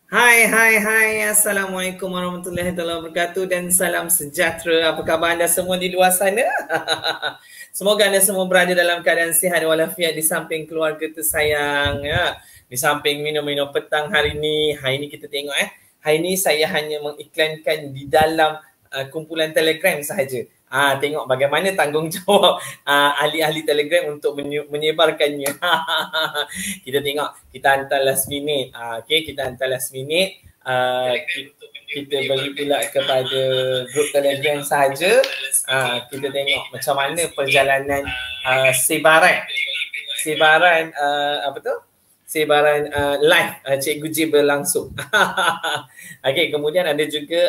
Hai. Assalamualaikum warahmatullahi wabarakatuh dan salam sejahtera. Apa khabar anda semua di luar sana? Semoga anda semua berada dalam keadaan sihat walafiat di samping keluarga tersayang. Ya. Di samping minum-minum petang hari ini. Hari ini kita tengok hari ini saya hanya mengiklankan di dalam kumpulan Telegram sahaja. Tengok bagaimana tanggungjawab ahli-ahli Telegram untuk menyebarkannya. Kita tengok, kita hantar last minute. Kita hantar last minute. Kita beri pula kepada grup Telegram sahaja. Kita tengok macam mana perjalanan sebaran live Cikgu J berlangsung. Kemudian ada juga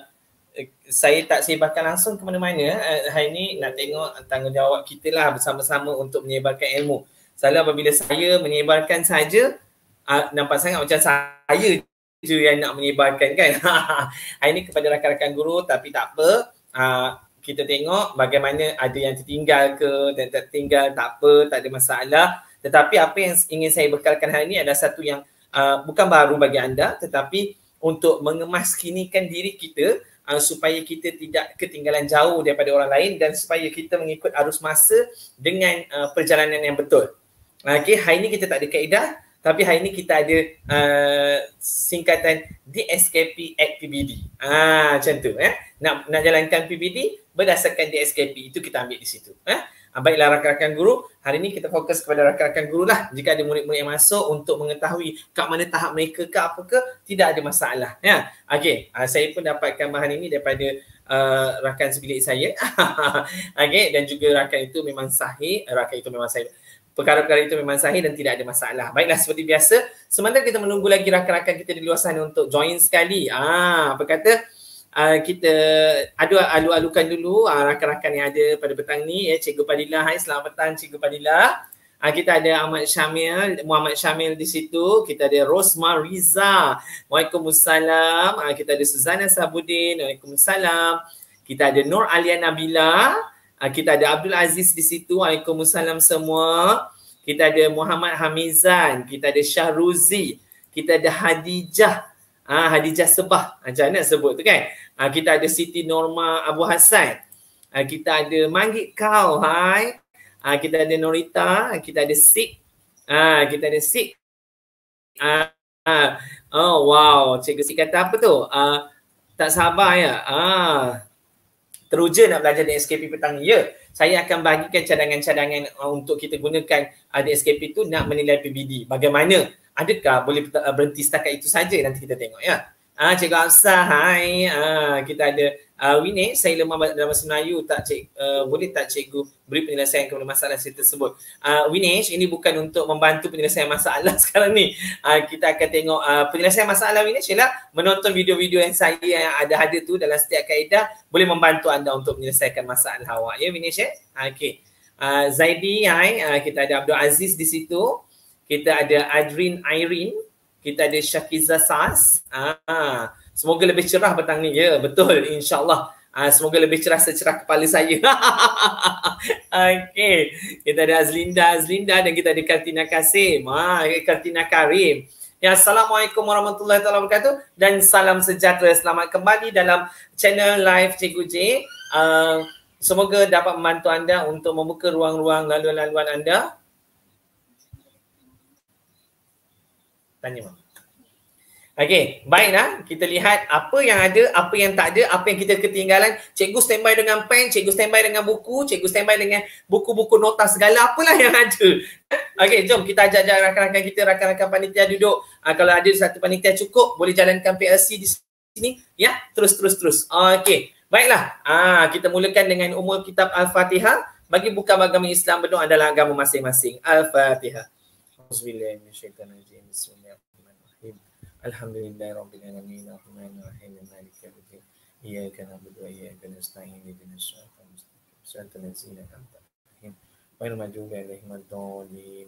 saya tak sebarkan langsung ke mana-mana. Hari ni nak tengok tanggungjawab kita lah bersama-sama untuk menyebarkan ilmu. Selalu apabila saya menyebarkan saja, nampak sangat macam saya je yang nak menyebarkan kan. Hari ni kepada rakan-rakan guru, tapi tak apa. Kita tengok bagaimana ada yang tertinggal ke dan tak tertinggal, tak apa, tak ada masalah. Tetapi apa yang ingin saya bekalkan hari ni adalah satu yang bukan baru bagi anda, tetapi untuk mengemaskinikan diri kita supaya kita tidak ketinggalan jauh daripada orang lain dan supaya kita mengikut arus masa dengan perjalanan yang betul. Hari ni kita tak ada kaedah, tapi hari ni kita ada singkatan DSKP at PBD. Macam tu. Nak jalankan PBD berdasarkan DSKP, itu kita ambil di situ. Baiklah rakan-rakan guru, hari ni kita fokus kepada rakan-rakan guru lah. Jika ada murid-murid yang masuk untuk mengetahui kat mana tahap mereka ke apa ke, tidak ada masalah. Saya pun dapatkan bahan ini daripada rakan sebilik saya. Dan juga rakan itu memang sahih. Perkara-perkara itu memang sahih dan tidak ada masalah. Baiklah, seperti biasa, sementara kita menunggu lagi rakan-rakan kita di luar sana untuk join sekali. Apa kata, kita alu-alukan dulu rakan-rakan yang ada pada petang ni. Cikgu Padilla, hai, selamat petang Cikgu Padilla. Kita ada Muhammad Syamil di situ. Kita ada Rosma Riza. Waalaikumsalam. Kita ada Suzana Sabudin. Waalaikumsalam. Kita ada Nur Alia Nabila. Kita ada Abdul Aziz di situ. Waalaikumsalam semua. Kita ada Muhammad Hamizan. Kita ada Syahruzi. Kita ada Hadijah. Hadijah Sebah. Macam mana sebut tu kan? Kita ada Siti Norma Abu Hassan. Kita ada Manggit Kau. Hai. Kita ada Norita. Kita ada Sik. Kita ada Sik. Oh wow. Cikgu Sik kata apa tu? Tak sabar ya. Teruja nak belajar DSKP petang ni. Ya, saya akan bagikan cadangan-cadangan untuk kita gunakan DSKP tu nak menilai PBD. Bagaimana? Adakah boleh berhenti setakat itu saja? Nanti kita tengok ya. Cikgu Hafsah, hai. Kita ada Winnie, saya lemah dalam bahasa Melayu. Boleh tak cikgu beri penyelesaian kepada masalah saya tersebut? Winnie, ini bukan untuk membantu penyelesaian masalah sekarang ni. Kita akan tengok penyelesaian masalah Winnie ialah menonton video-video yang saya yang ada tu dalam setiap kaedah boleh membantu anda untuk menyelesaikan masalah awak. Ya Winnie, Zaidi, hai. Kita ada Abdul Aziz di situ. Kita ada Adrin Irene. Kita ada Syakiza Sas. Semoga lebih cerah petang ni. Ya, betul. InsyaAllah. Semoga lebih cerah secerah kepala saya. Kita ada Azlinda dan kita ada Kartina Kasim. Kartina Karim. Ya, Assalamualaikum warahmatullahi wabarakatuh dan salam sejahtera. Selamat kembali dalam channel live Cikgu J. Semoga dapat membantu anda untuk membuka ruang-ruang laluan-laluan anda. Tanya Mak. Baiklah. Kita lihat apa yang ada, apa yang tak ada, apa yang kita ketinggalan. Cikgu standby dengan pen, cikgu standby dengan buku, cikgu standby dengan buku-buku nota segala, apalah yang ada. Jom kita ajak rakan-rakan kita, rakan-rakan panitia duduk. Kalau ada satu panitia cukup, boleh jalankan PLC di sini. Ya, terus. Baiklah. Kita mulakan dengan umul kitab Al-Fatihah. Bagi bukan agama Islam, berdoa adalah agama masing-masing. Al-Fatihah. Bismillahirrahmanirrahim. Bismillahirrahmanirrahim. Alhamdulillahirabbil alamin. Arrahmanirrahim. Maliki yaumiddin. Iyyaka na'budu wa iyyaka nasta'in. Ihdinas siratal mustaqim. Siratal ladzina an'amta 'alaihim ghairil maghdubi 'alaihim waladdallin.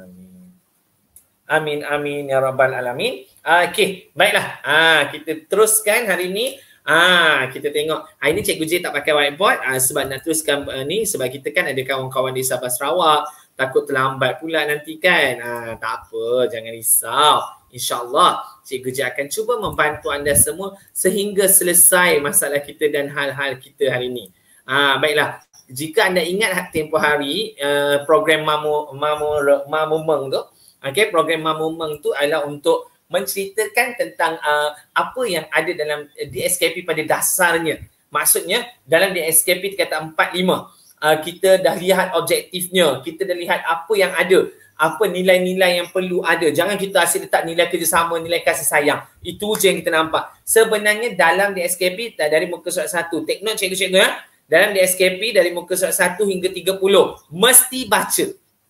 Amin. Amin ya rabbal alamin. Baiklah. Kita teruskan hari ini. Kita tengok. Hari ni Cikgu J tak pakai whiteboard sebab nak teruskan ni, sebab kita kan ada kawan-kawan di Sabah Sarawak, takut terlambat pula nanti kan. Tak apa, jangan risau. InsyaAllah Cikgu J akan cuba membantu anda semua sehingga selesai masalah kita dan hal-hal kita hari ini. Baiklah, jika anda ingat tempoh hari program Mamumeng tu, program Mamumeng tu adalah untuk menceritakan tentang apa yang ada dalam DSKP pada dasarnya. Maksudnya dalam DSKP kata 4-5, kita dah lihat objektifnya, kita dah lihat apa yang ada, apa nilai-nilai yang perlu ada. Jangan kita asyik letak nilai kerjasama, nilai kasih sayang. Itu je yang kita nampak. Sebenarnya dalam DSKP dari muka surat 1, take note cikgu-cikgu ya. Dalam DSKP dari muka surat 1 hingga 30 mesti baca.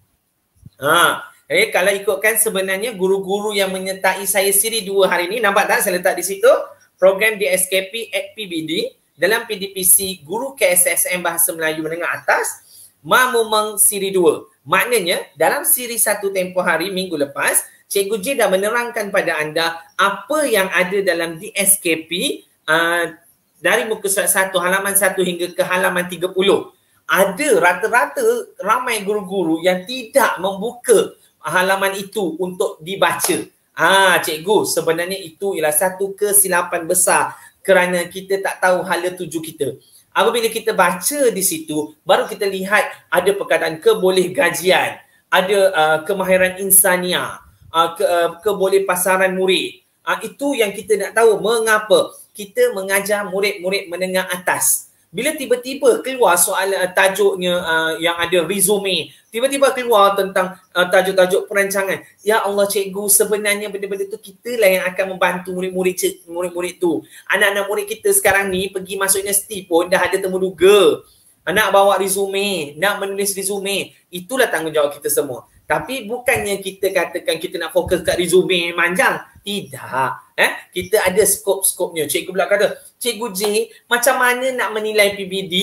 Kalau ikutkan sebenarnya guru-guru yang menyertai saya siri 2 hari ni, nampak tak saya letak di situ program DSKP at PBD dalam PDPC Guru KSSM Bahasa Melayu Menengah Atas Mamumeng siri 2. Maknanya dalam siri 1 tempoh hari minggu lepas, Cikgu J dah menerangkan pada anda apa yang ada dalam DSKP dari muka surat 1 halaman 1 hingga ke halaman 30. Ada rata-rata ramai guru-guru yang tidak membuka halaman itu untuk dibaca. Cikgu, sebenarnya itu ialah satu kesilapan besar kerana kita tak tahu hala tuju kita. Apabila kita baca di situ, baru kita lihat ada perkataan keboleh gajian, ada kemahiran insania, keboleh pasaran murid. Itu yang kita nak tahu mengapa kita mengajar murid-murid menengah atas. Bila tiba-tiba keluar soalan tajuknya yang ada resume, tiba-tiba keluar tentang tajuk-tajuk perancangan. Ya Allah cikgu, sebenarnya benda-benda tu kita lah yang akan membantu murid-murid tu. Anak-anak murid kita sekarang ni pergi masuk universiti pun dah ada temu duga. Nak bawa resume, nak menulis resume. Itulah tanggungjawab kita semua. Tapi bukannya kita katakan kita nak fokus kat resume manjang. Tidak. Kita ada skop-skopnya. Cikgu pula kata, Cikgu J, macam mana nak menilai PBD?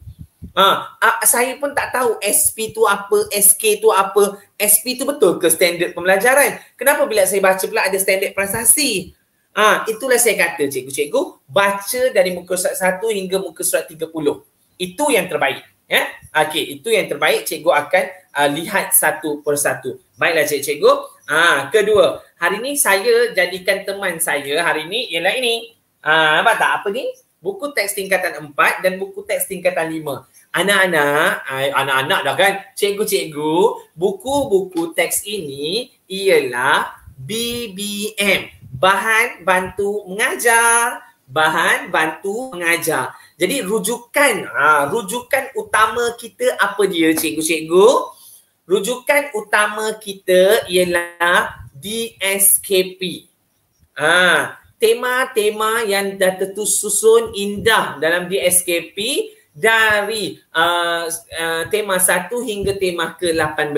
Saya pun tak tahu SP tu apa, SK tu apa. SP tu betul ke standard pembelajaran? Kenapa bila saya baca pula ada standard prestasi? Itulah saya kata cikgu-cikgu, baca dari muka surat 1 hingga muka surat 30. Itu yang terbaik. Itu yang terbaik. Cikgu akan lihat satu persatu. Baiklah cikgu. Kedua, hari ni saya jadikan teman saya hari ni ialah ini. Nampak tak apa ni? Buku teks tingkatan 4 dan buku teks tingkatan 5. Anak-anak dah kan? Cikgu-cikgu, buku-buku teks ini ialah BBM. Bahan bantu mengajar. Bahan bantu mengajar. Jadi rujukan utama kita apa dia cikgu-cikgu? Rujukan utama kita ialah DSKP. Tema-tema yang dah tersusun indah dalam DSKP dari tema 1 hingga tema ke-18.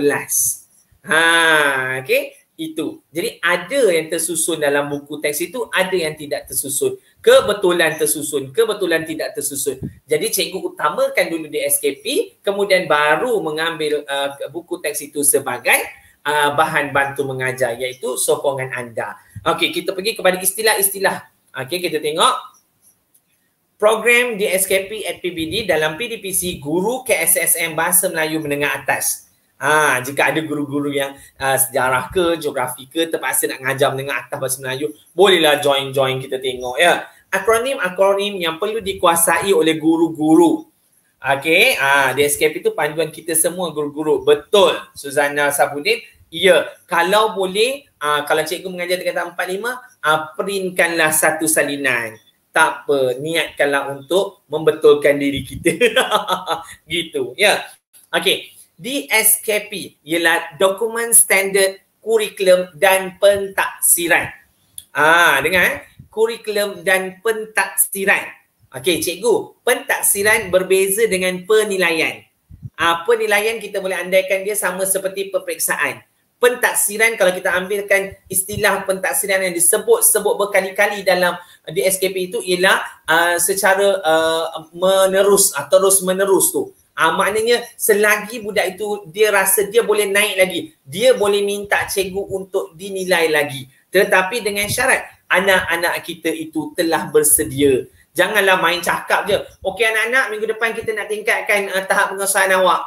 Itu. Jadi ada yang tersusun dalam buku teks itu, ada yang tidak tersusun. Kebetulan tersusun, kebetulan tidak tersusun. Jadi cikgu utamakan dulu DSKP, kemudian baru mengambil buku teks itu sebagai bahan bantu mengajar, iaitu sokongan anda. Okey, kita pergi kepada istilah-istilah. Okey, kita tengok program DSKP at PBD dalam PDPC Guru KSSM Bahasa Melayu Menengah Atas. Jika ada guru-guru yang sejarah ke, geografi ke, terpaksa nak ngajar menengah atas bahasa Melayu, bolehlah join kita tengok ya. Akronim yang perlu dikuasai oleh guru-guru. DSKP itu panduan kita semua guru-guru. Betul, Suzana Sabudin. Ya, kalau boleh, kalau cikgu mengajar tingkatan 4-5, printkanlah satu salinan. Tak apa, niatkanlah untuk membetulkan diri kita. Gitu, ya. Okey. DSKP ialah Dokumen Standard Kurikulum dan Pentaksiran. Dengar kurikulum dan pentaksiran. Okey, cikgu, pentaksiran berbeza dengan penilaian. Penilaian kita boleh andaikan dia sama seperti peperiksaan. Pentaksiran, kalau kita ambilkan istilah pentaksiran yang disebut berkali-kali dalam DSKP itu ialah secara menerus atau terus menerus tu. Maknanya selagi budak itu dia rasa dia boleh naik lagi, dia boleh minta cikgu untuk dinilai lagi. Tetapi dengan syarat anak-anak kita itu telah bersedia. Janganlah main cakap je. Okey anak-anak, minggu depan kita nak tingkatkan tahap pengesahan awak.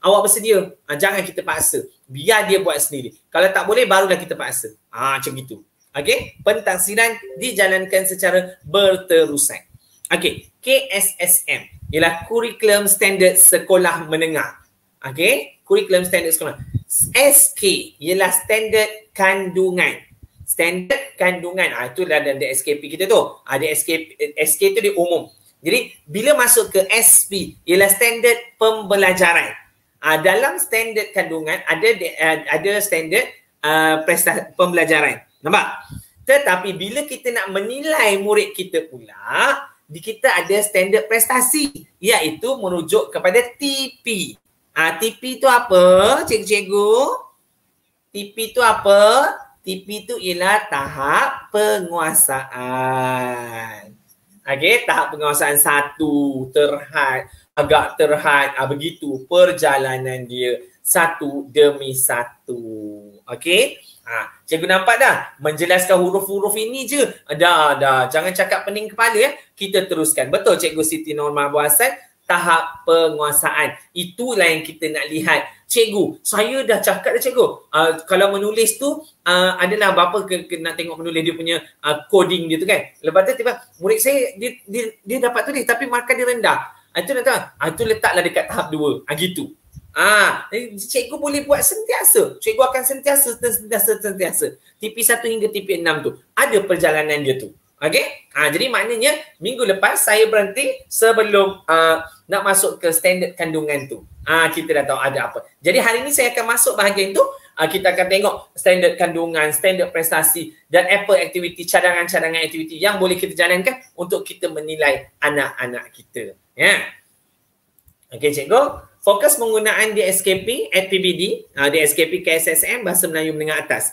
Awak bersedia? Jangan kita paksa. Biar dia buat sendiri. Kalau tak boleh, barulah kita paksa. Macam gitu. Okey, pentafsiran dijalankan secara berterusan. Okey, KSSM ialah Kurikulum Standard Sekolah Menengah. Okey, Kurikulum Standard Sekolah. SK ialah Standard Kandungan. Standard Kandungan. Itu dah ada SKP kita tu. Ada SK tu dia umum. Jadi bila masuk ke SP ialah Standard Pembelajaran. Dalam standard kandungan ada standard pembelajaran. Nampak? Tetapi bila kita nak menilai murid kita pula, kita ada standard prestasi, iaitu merujuk kepada TP. TP tu apa, cikgu-cikgu? TP tu apa? TP tu ialah tahap penguasaan. Okey, tahap penguasaan 1, terhad, agak terhad, begitu perjalanan dia satu demi satu. Okey? Cikgu nampak dah? Menjelaskan huruf-huruf ini je. Dah. Jangan cakap pening kepala ya. Kita teruskan. Betul Cikgu Siti Norma Abu Hassan? Tahap penguasaan. Itulah yang kita nak lihat. Cikgu, saya dah cakap dah cikgu. Kalau menulis tu adalah berapa nak tengok menulis dia punya coding dia tu kan. Lepas tu tiba murid saya dia dapat tulis tapi markah dia rendah. Itu nak tahu. Itu letaklah dekat tahap 2. Gitu. Cikgu boleh buat sentiasa. Cikgu akan sentiasa. TP 1 hingga TP 6 tu. Ada perjalanan dia tu. Okey? Jadi maknanya minggu lepas saya berhenti sebelum nak masuk ke standard kandungan tu. Kita dah tahu ada apa. Jadi hari ni saya akan masuk bahagian tu. Kita akan tengok standard kandungan, standard prestasi dan apa aktiviti, cadangan-cadangan aktiviti yang boleh kita jalankan untuk kita menilai anak-anak kita. Ya. Okey cikgu. Fokus penggunaan DSKP, APBD, DSKP KSSM, Bahasa Melayu Menengah Atas.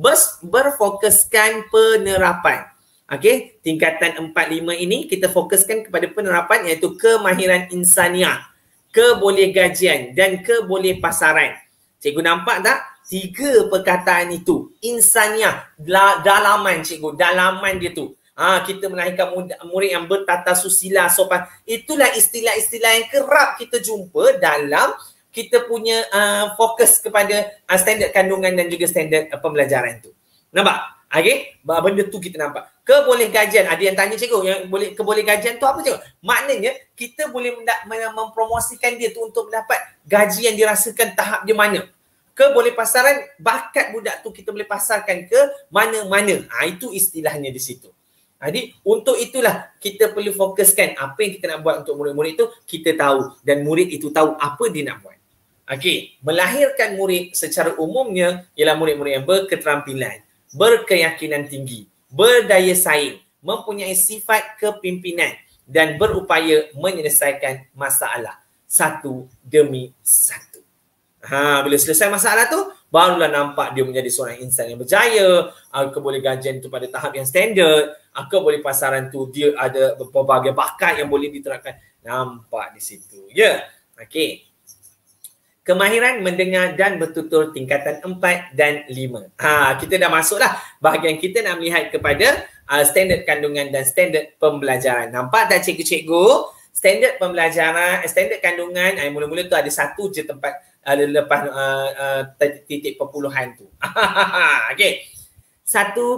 Berfokuskan penerapan. Okey, tingkatan 4-5 ini kita fokuskan kepada penerapan iaitu kemahiran insaniah, kebolehgajian dan kebolehpasaran. Cikgu nampak tak? 3 perkataan itu. Insaniah, dalaman cikgu, dalaman dia tu. Kita melahirkan murid yang bertata susila, sopan. Itulah istilah-istilah yang kerap kita jumpa dalam kita punya fokus kepada standard kandungan dan juga standard pembelajaran tu. Nampak? Okey, benda tu kita nampak. Kebolehgajian, ada yang tanya cikgu, yang kebolehgajian tu apa cikgu? Maknanya kita boleh mempromosikan dia tu untuk mendapat gaji yang dirasakan tahap dia mana. Kebolehpasaran, bakat budak tu kita boleh pasarkan ke mana-mana. Itu istilahnya di situ. Jadi untuk itulah kita perlu fokuskan apa yang kita nak buat untuk murid-murid itu kita tahu dan murid itu tahu apa dia nak buat. Okey, melahirkan murid secara umumnya ialah murid-murid yang berketerampilan, berkeyakinan tinggi, berdaya saing, mempunyai sifat kepimpinan dan berupaya menyelesaikan masalah satu demi satu. Bila selesai masalah tu, barulah nampak dia menjadi seorang insan yang berjaya. Kebolehgajian tu pada tahap yang standard. Kebolehpasaran tu dia ada berbagai bakat yang boleh diterapkan. Nampak di situ. Ya. Okey. Kemahiran mendengar dan bertutur tingkatan 4 dan 5. Kita dah masuklah bahagian kita nak melihat kepada standard kandungan dan standard pembelajaran. Nampak tak cikgu-cikgu? Standard pembelajaran, standard kandungan, mula-mula tu ada satu je tempat lepas titik perpuluhan tu. Okey. 1.1.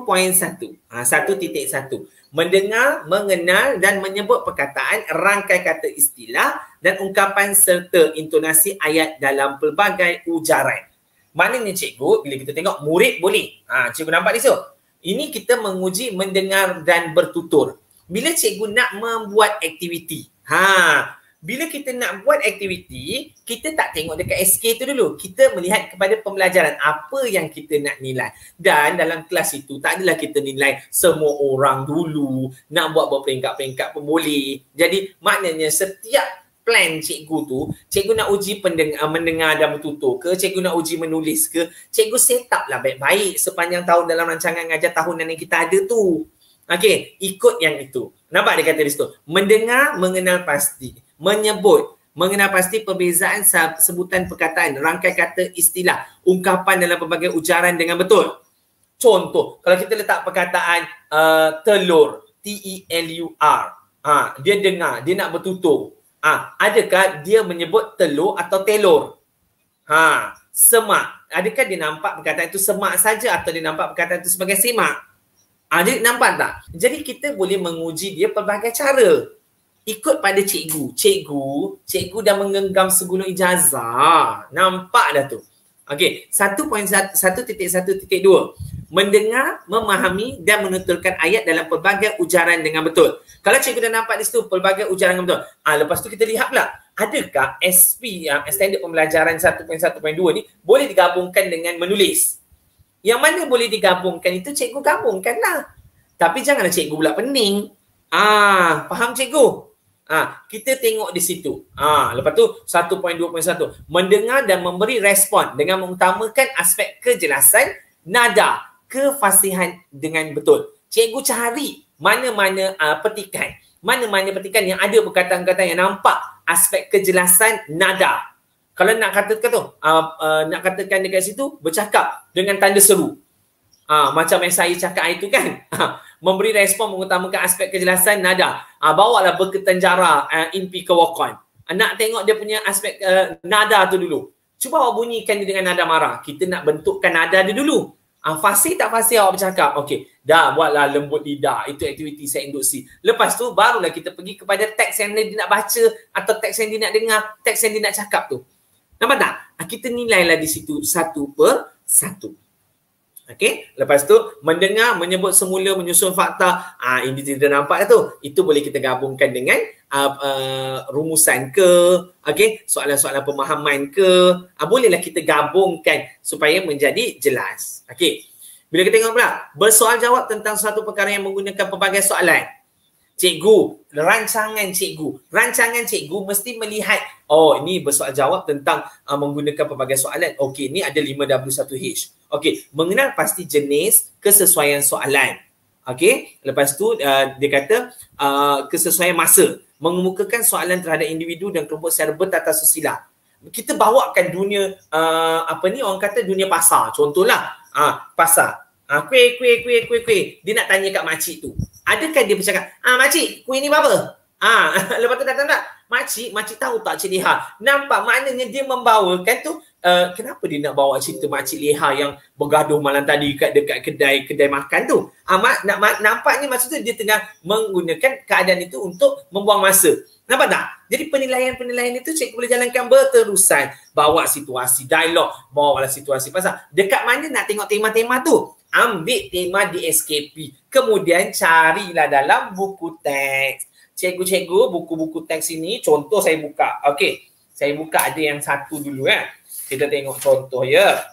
1.1. Mendengar, mengenal dan menyebut perkataan, rangkai kata istilah dan ungkapan serta intonasi ayat dalam pelbagai ujaran. Maknanya cikgu, bila kita tengok murid boleh. Cikgu nampak di situ. Ini kita menguji mendengar dan bertutur. Bila cikgu nak membuat aktiviti. Bila kita nak buat aktiviti, kita tak tengok dekat SK tu dulu. Kita melihat kepada pembelajaran apa yang kita nak nilai. Dan dalam kelas itu tak adalah kita nilai semua orang dulu. Nak buat berperingkat-peringkat pun boleh. Jadi maknanya setiap plan cikgu tu, cikgu nak uji mendengar dan bertutur ke, cikgu nak uji menulis ke, cikgu set up lah baik-baik sepanjang tahun dalam rancangan ngajar tahunan yang kita ada tu. Okey, ikut yang itu. Nampak dia kata di situ. Mendengar, mengenal pasti. Menyebut, mengenal pasti perbezaan sebutan perkataan, rangkai kata istilah, ungkapan dalam pelbagai ujaran dengan betul. Contoh, kalau kita letak perkataan telur, T-E-L-U-R, dia dengar, dia nak bertutur. Adakah dia menyebut telur atau telur? Semak. Adakah dia nampak perkataan itu semak saja atau dia nampak perkataan itu sebagai simak? Jadi nampak tak? Jadi kita boleh menguji dia pelbagai cara. Ikut pada cikgu. Cikgu dah menggenggam segulung ijazah. Nampak dah tu. Okey, 1.1.1.2. Mendengar, memahami dan menuturkan ayat dalam pelbagai ujaran dengan betul. Kalau cikgu dah nampak di situ pelbagai ujaran dengan betul. Lepas tu kita lihat pula, adakah SP standard pembelajaran 1.1.2 ni boleh digabungkan dengan menulis? Yang mana boleh digabungkan itu cikgu gabungkanlah. Tapi janganlah cikgu pula pening. Faham cikgu? Kita tengok di situ. Lepas tu 1.2.1 mendengar dan memberi respon dengan mengutamakan aspek kejelasan, nada, kefasihan dengan betul. Cikgu cari mana-mana petikan. Mana-mana petikan yang ada perkataan-perkataan yang nampak aspek kejelasan, nada. Kalau nak katakan tu, nak katakan dekat situ, bercakap dengan tanda seru. Macam yang saya cakap itu kan. Memberi respon mengutamakan aspek kejelasan, nada. Bawalah berketanjara impi kewakon. Nak tengok dia punya aspek nada tu dulu. Cuba awak bunyikan dia dengan nada marah. Kita nak bentukkan nada dia dulu. Fasih tak fasih awak bercakap? Okey, dah buatlah lembut lidah. Itu aktiviti saya induksi. Lepas tu barulah kita pergi kepada teks yang dia nak baca atau teks yang dia nak dengar, teks yang dia nak cakap tu. Nampak tak? Kita nilailah di situ satu per satu. Okey, lepas tu mendengar, menyebut semula, menyusun fakta. Ini tidak nampak tu. Itu boleh kita gabungkan dengan rumusan ke, okey, soalan-soalan pemahaman ke. Bolehlah kita gabungkan supaya menjadi jelas. Okey. Bila kita tengok pula bersoal jawab tentang suatu perkara yang menggunakan pelbagai soalan. Cikgu, rancangan cikgu mesti melihat, ini bersoal jawab tentang menggunakan pelbagai soalan. Okey, ni ada 5W1H. Okey, mengenal pasti jenis kesesuaian soalan. Okey, lepas tu dia kata kesesuaian masa, mengemukakan soalan terhadap individu dan kelompok secara bertata susila. Kita bawakan dunia orang kata dunia pasar. Contohlah pasar. Kuih. Dia nak tanya kat makcik tu. Adakah dia bercakap, makcik, kuih ni berapa? Lepas tu datang tak? Makcik tahu tak Cik Leha? Nampak maknanya dia membawakan tu, kenapa dia nak bawa cerita Makcik Leha yang bergaduh malam tadi dekat kedai makan tu? Nampaknya maksud tu dia tengah menggunakan keadaan itu untuk membuang masa. Nampak tak? Jadi penilaian itu cikgu boleh jalankan berterusan. Bawa situasi dialog, bawalah situasi pasal. Dekat mana nak tengok tema-tema tu? Ambil tema di SKP. Kemudian carilah dalam buku teks. Cikgu, buku-buku teks ini, contoh saya buka. Okey, saya buka ada yang satu dulu ya. Kita tengok contoh ya.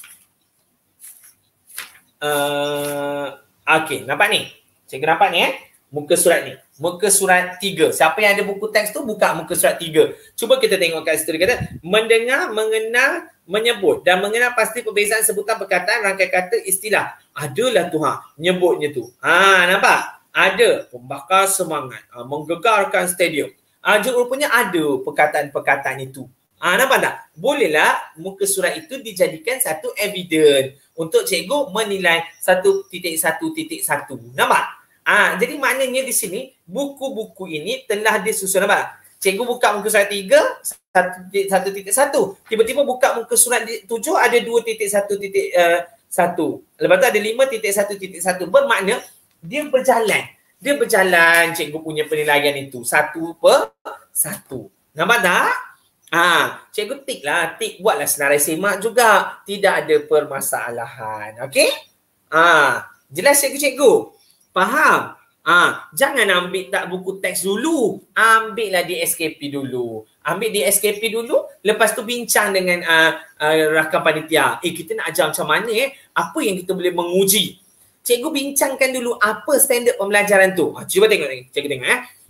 Okey, nampak ni? Cikgu nampak ni muka surat ni. Muka surat 3. Siapa yang ada buku teks tu buka muka surat 3. Cuba kita tengok kat situ. Dia kata mendengar, mengenal, menyebut dan mengenal pasti perbezaan sebutan perkataan, rangkaian kata, istilah. Adalah tu nyebutnya tu. Nampak? Ada pembakar semangat, menggegarkan stadium. Rupanya ada perkataan-perkataan itu. Nampak tak? Bolehlah muka surat itu dijadikan satu evidence untuk cikgu menilai 1.1.1. Nampak? Jadi maknanya di sini buku-buku ini telah disusun. Nampak? Cikgu buka muka surat 3 1.1. Tiba-tiba buka muka surat 7 ada 2.1.1. Lepas tu ada 5.1.1. Bermakna dia berjalan cikgu punya penilaian itu satu per satu. Nampak tak? Cikgu tik buatlah senarai semak juga. Tidak ada permasalahan. Okey? Jelas cikgu? Faham? Jangan ambil tak buku teks dulu. Ambillah di SKP dulu. Lepas tu bincang dengan rakan panitia. Kita nak ajar macam mana apa yang kita boleh menguji. Cikgu bincangkan dulu apa standard pembelajaran tu. Cuba tengok ni. Cikgu tengok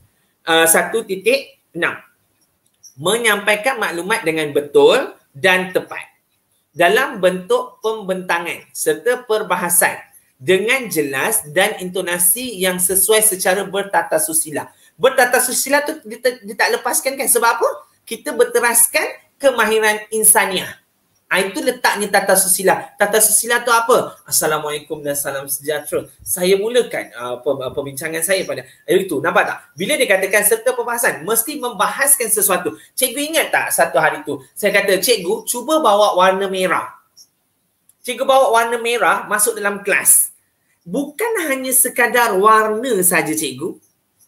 1.6. Menyampaikan maklumat dengan betul dan tepat dalam bentuk pembentangan serta perbahasan dengan jelas dan intonasi yang sesuai secara bertata susila. Bertata susila tu dia tak lepaskan kan? Sebab apa? Kita berteraskan kemahiran insaniah. Itu letaknya tata susila. Tata susila tu apa? Assalamualaikum dan salam sejahtera. Saya mulakan perbincangan saya pada itu. Nampak tak? Bila dia katakan serta perbahasan, mesti membahaskan sesuatu. Cikgu ingat tak satu hari tu? Saya kata, cikgu cuba bawa warna merah. Cikgu bawa warna merah masuk dalam kelas. Bukan hanya sekadar warna saja cikgu.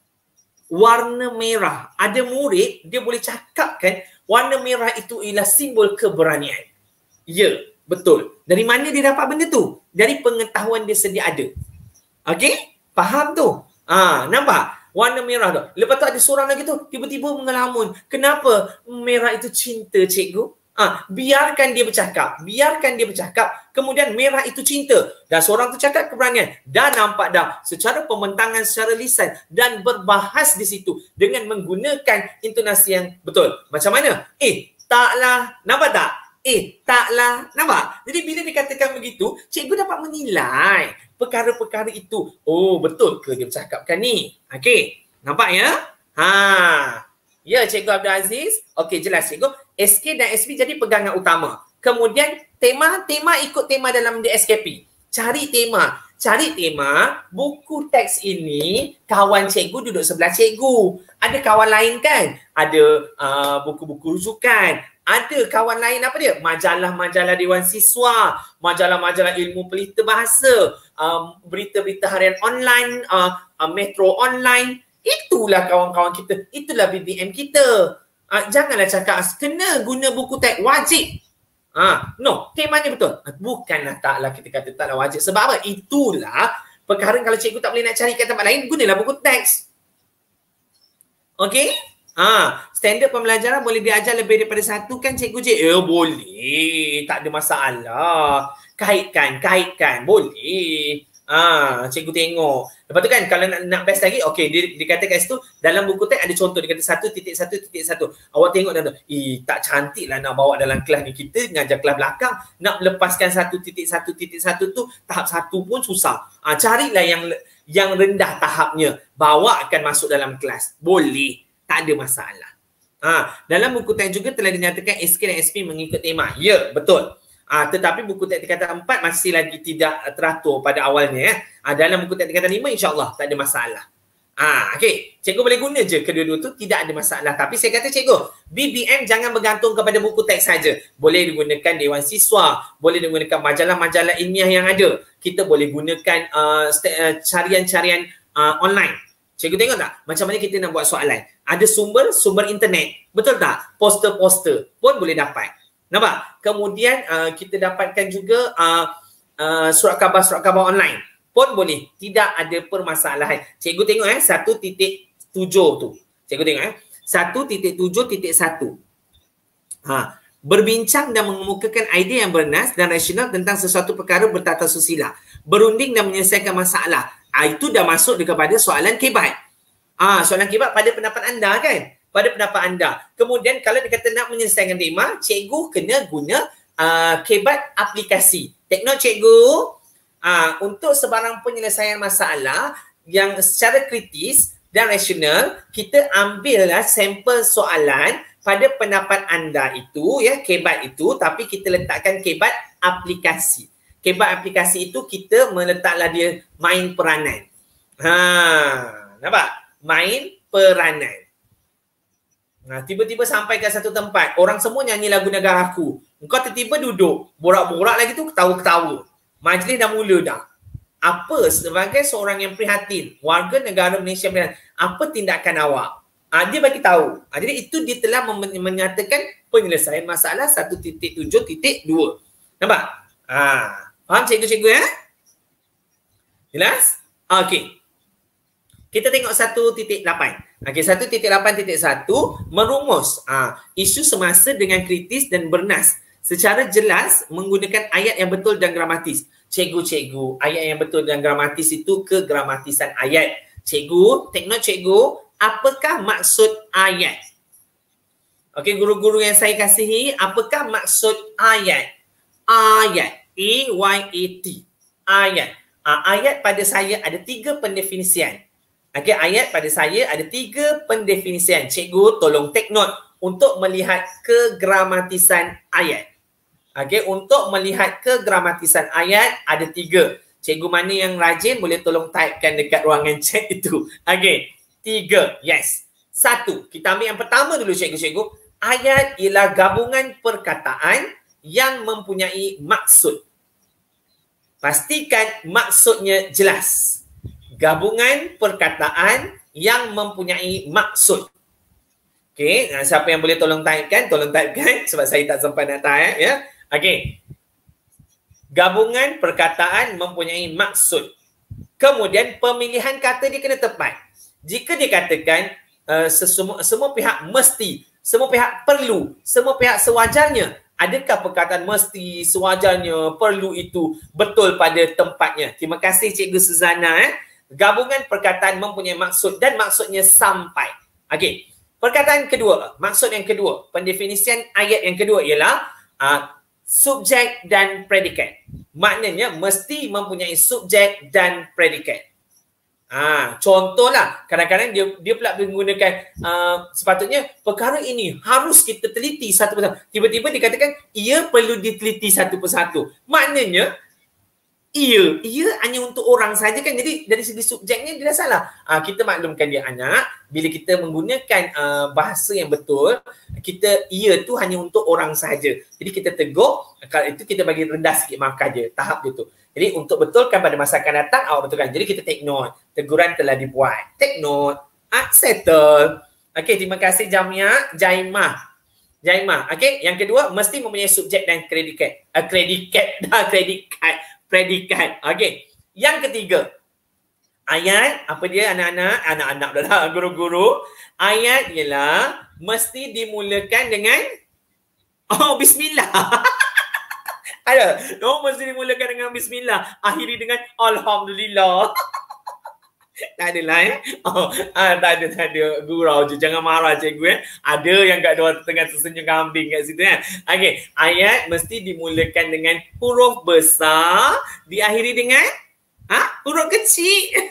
Warna merah. Ada murid, dia boleh cakapkan warna merah itu ialah simbol keberanian. Ya, betul. Dari mana dia dapat benda tu? Dari pengetahuan dia sedia ada. Okey? Faham tu? Nampak? Warna merah tu. Lepas tu ada seorang lagi tu, tiba-tiba mengelamun. Kenapa merah itu cinta, cikgu? Biarkan dia bercakap. Biarkan dia bercakap. Kemudian merah itu cinta. Dan seorang tu cakap keberanian. Dan nampak dah secara pembentangan, secara lisan. Dan berbahas di situ. Dengan menggunakan intonasi yang betul. Macam mana? Taklah. Nampak tak? Taklah. Nampak? Jadi bila dikatakan begitu, cikgu dapat menilai perkara-perkara itu. Oh, betul ke dia bercakapkan ni? Okey. Nampak ya? Ya, Cikgu Abdul Aziz. Okey, jelas cikgu. SK dan SB jadi pegangan utama. Kemudian tema ikut tema dalam DSKP. Cari tema. Buku teks ini kawan cikgu duduk sebelah cikgu. Ada kawan lain kan? Ada buku-buku rujukan. Ada kawan lain apa dia? Majalah-majalah Dewan Siswa, majalah-majalah ilmu pelita bahasa, berita-berita harian online, Metro Online. Itulah kawan-kawan kita. Itulah BBM kita. Janganlah cakap kena guna buku teks wajib. No, temanya betul. Bukanlah taklah kita kata taklah wajib. Sebab apa? Itulah perkara kalau cikgu tak boleh nak cari kat tempat lain, gunalah buku teks. Okey? Standard pembelajaran boleh diajar lebih daripada satu kan cikgu je? Boleh. Tak ada masalah. Kaitkan. Boleh. Cikgu tengok. Lepas tu kan kalau nak best lagi, okey, dia kata kat situ dalam buku teks ada contoh, dia kata 1.1.1. Awak tengok dalam tu. Tak cantik lah nak bawa dalam kelas ni. Kita ngajar kelas belakang, nak melepaskan 1.1.1 tu tahap 1 pun susah. Carilah yang rendah tahapnya. Bawakan masuk dalam kelas. Boleh. Tak ada masalah. Dalam buku teks juga telah dinyatakan SK dan SP mengikut tema. Ya, betul. Tetapi buku teks tingkatan 4 masih lagi tidak teratur pada awalnya. Dalam buku teks tingkatan 5 insya-Allah tak ada masalah. Okey, cikgu boleh guna je kedua-dua tu, tidak ada masalah. Tapi saya kata cikgu, BBM jangan bergantung kepada buku teks saja. Boleh digunakan Dewan Siswa, boleh digunakan majalah-majalah ilmiah yang ada. Kita boleh gunakan carian-carian online. Cikgu tengok tak? Macam mana kita nak buat soalan? Ada sumber internet. Betul tak? Poster-poster pun boleh dapat. Nampak? Kemudian kita dapatkan juga surat khabar online pun boleh. Tidak ada permasalahan. Cikgu tengok 1.7 tu. Cikgu tengok 1.7.1. Berbincang dan mengemukakan idea yang bernas dan rasional tentang sesuatu perkara bertata susila. Berunding dan menyelesaikan masalah. Itu dah masuk kepada soalan kebat. Soalan kebat pada pendapat anda kan? Pada pendapat anda. Kemudian kalau dia kata nak menyelesaikan tema, cikgu kena guna kebat aplikasi. Take note cikgu. Untuk sebarang penyelesaian masalah yang secara kritis dan rasional, kita ambillah sampel soalan pada pendapat anda itu, ya, kebat itu, tapi kita letakkan kebat aplikasi. Kebat aplikasi itu kita meletaklah dia main peranan. Nampak? Main peranan. Tiba-tiba sampai ke satu tempat, orang semua nyanyi lagu negaraku. Engkau tiba-tiba duduk, borak-borak lagi tu, ketawa-ketawa. Majlis dah mula dah. Apa sebagai seorang yang prihatin, warga negara Malaysia prihatin, apa tindakan awak? Dia bagi tahu. Jadi itu dia telah menyatakan penyelesaian masalah 1.7.2. Nampak? Faham cikgu-cikgu ya? Jelas? Okey. Kita tengok 1.8. Okey, 1.8.1 merumus isu semasa dengan kritis dan bernas secara jelas menggunakan ayat yang betul dan gramatis. Cikgu, ayat yang betul dan gramatis itu kegramatisan ayat. Cikgu, take note cikgu, apakah maksud ayat? Okey, guru-guru yang saya kasihi, apakah maksud ayat? Ayat. A-Y-A-T. Ayat. Ayat pada saya ada 3 pendefinisian. Okey, ayat pada saya ada 3 pendefinisian. Cikgu tolong take note untuk melihat kegramatisan ayat. Okey, untuk melihat kegramatisan ayat ada 3. Cikgu mana yang rajin boleh tolong typekan dekat ruangan chat itu. Okey, 3. Yes. 1. Kita ambil yang pertama dulu cikgu-cikgu. Ayat ialah gabungan perkataan yang mempunyai maksud. Pastikan maksudnya jelas. Gabungan perkataan yang mempunyai maksud. Okey, siapa yang boleh tolong typekan? Tolong typekan sebab saya tak sempat nak type ya. Okey. Gabungan perkataan mempunyai maksud. Kemudian pemilihan kata dia kena tepat. Jika dikatakan semua pihak mesti, semua pihak perlu, semua pihak sewajarnya, adakah perkataan mesti, sewajarnya, perlu itu betul pada tempatnya? Terima kasih Cikgu Suzana. Gabungan perkataan mempunyai maksud dan maksudnya sampai. Okey. Perkataan kedua, maksud yang kedua, pendefinisian ayat yang kedua ialah subjek dan predikat. Maknanya mesti mempunyai subjek dan predikat. Contohlah, kadang-kadang dia pula menggunakan sepatutnya perkara ini harus kita teliti satu persatu. Tiba-tiba dikatakan ia perlu diteliti satu persatu. Maknanya ia hanya untuk orang saja kan. Jadi dari segi subjeknya dia dah salah. Kita maklumkan dia anak. Bila kita menggunakan bahasa yang betul, ia tu hanya untuk orang saja. Jadi kita tegur, kalau itu kita bagi rendah sikit markah dia, tahap dia tu. Jadi untuk betulkan pada masa akan datang, awak betulkan. Jadi kita take note. Teguran telah dibuat. Take note. Settle. Okey, terima kasih Jaimah. Okey, yang kedua, mesti mempunyai subjek dan predikat. Predikat. Okey. Yang ketiga, ayat, apa dia anak-anak dah guru-guru. Ayat ialah mesti dimulakan dengan bismillah. Ada. Mesti dimulakan dengan bismillah. Akhiri dengan alhamdulillah. Tak adalah tak ada gurau je. Jangan marah cikgu Ada yang kat luar tengah tersenyum kambing kat situ Okey, ayat mesti dimulakan dengan huruf besar, diakhiri dengan huruf kecil.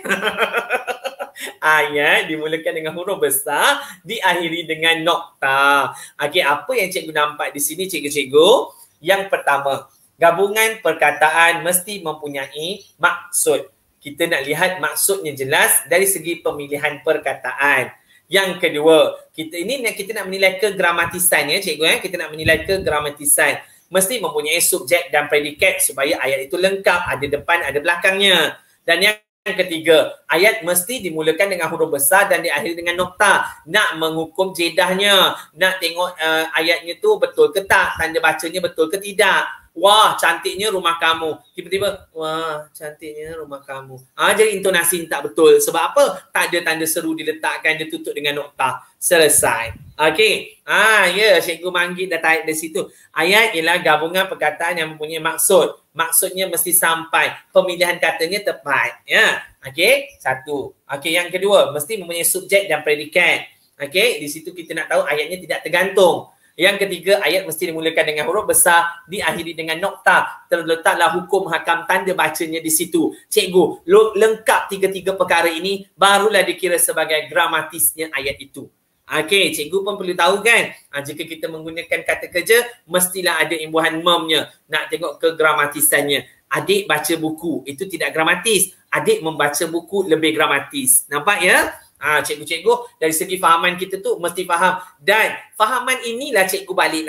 Ayat dimulakan dengan huruf besar, diakhiri dengan nokta. Okey, apa yang cikgu nampak di sini cikgu-cikgu? Yang pertama, gabungan perkataan mesti mempunyai maksud. Kita nak lihat maksudnya jelas dari segi pemilihan perkataan. Yang kedua, kita nak menilai kegramatisan cikgu Kita nak menilai kegramatisan. Mesti mempunyai subjek dan predikat supaya ayat itu lengkap, ada depan, ada belakangnya. Dan yang ketiga, ayat mesti dimulakan dengan huruf besar dan diakhiri dengan nokta. Nak menghukum jedahnya, nak tengok ayatnya tu betul ke tak, tanda bacanya betul ke tidak. Wah, cantiknya rumah kamu. Tiba-tiba, wah, cantiknya rumah kamu. Jadi intonasi tak betul. Sebab apa? Tak ada tanda seru diletakkan, dia tutup dengan nokta. Selesai. Okey. Cikgu Manggit dah tarik dari situ. Ayat ialah gabungan perkataan yang mempunyai maksud. Maksudnya mesti sampai. Pemilihan katanya tepat. Okey. Satu. Okey, yang kedua, mesti mempunyai subjek dan predikat. Okey, di situ kita nak tahu ayatnya tidak tergantung. Yang ketiga, ayat mesti dimulakan dengan huruf besar, diakhiri dengan nokta. Terletaklah hukum hakam tanda bacanya di situ. Cikgu, lengkap tiga-tiga perkara ini, barulah dikira sebagai gramatisnya ayat itu. Okey, cikgu pun perlu tahu kan, jika kita menggunakan kata kerja, mestilah ada imbuhan memnya. Nak tengok kegramatisannya. Adik baca buku, itu tidak gramatis. Adik membaca buku lebih gramatis. Nampak ya? Cikgu-cikgu dari segi fahaman kita tu mesti faham. Dan fahaman inilah cikgu balik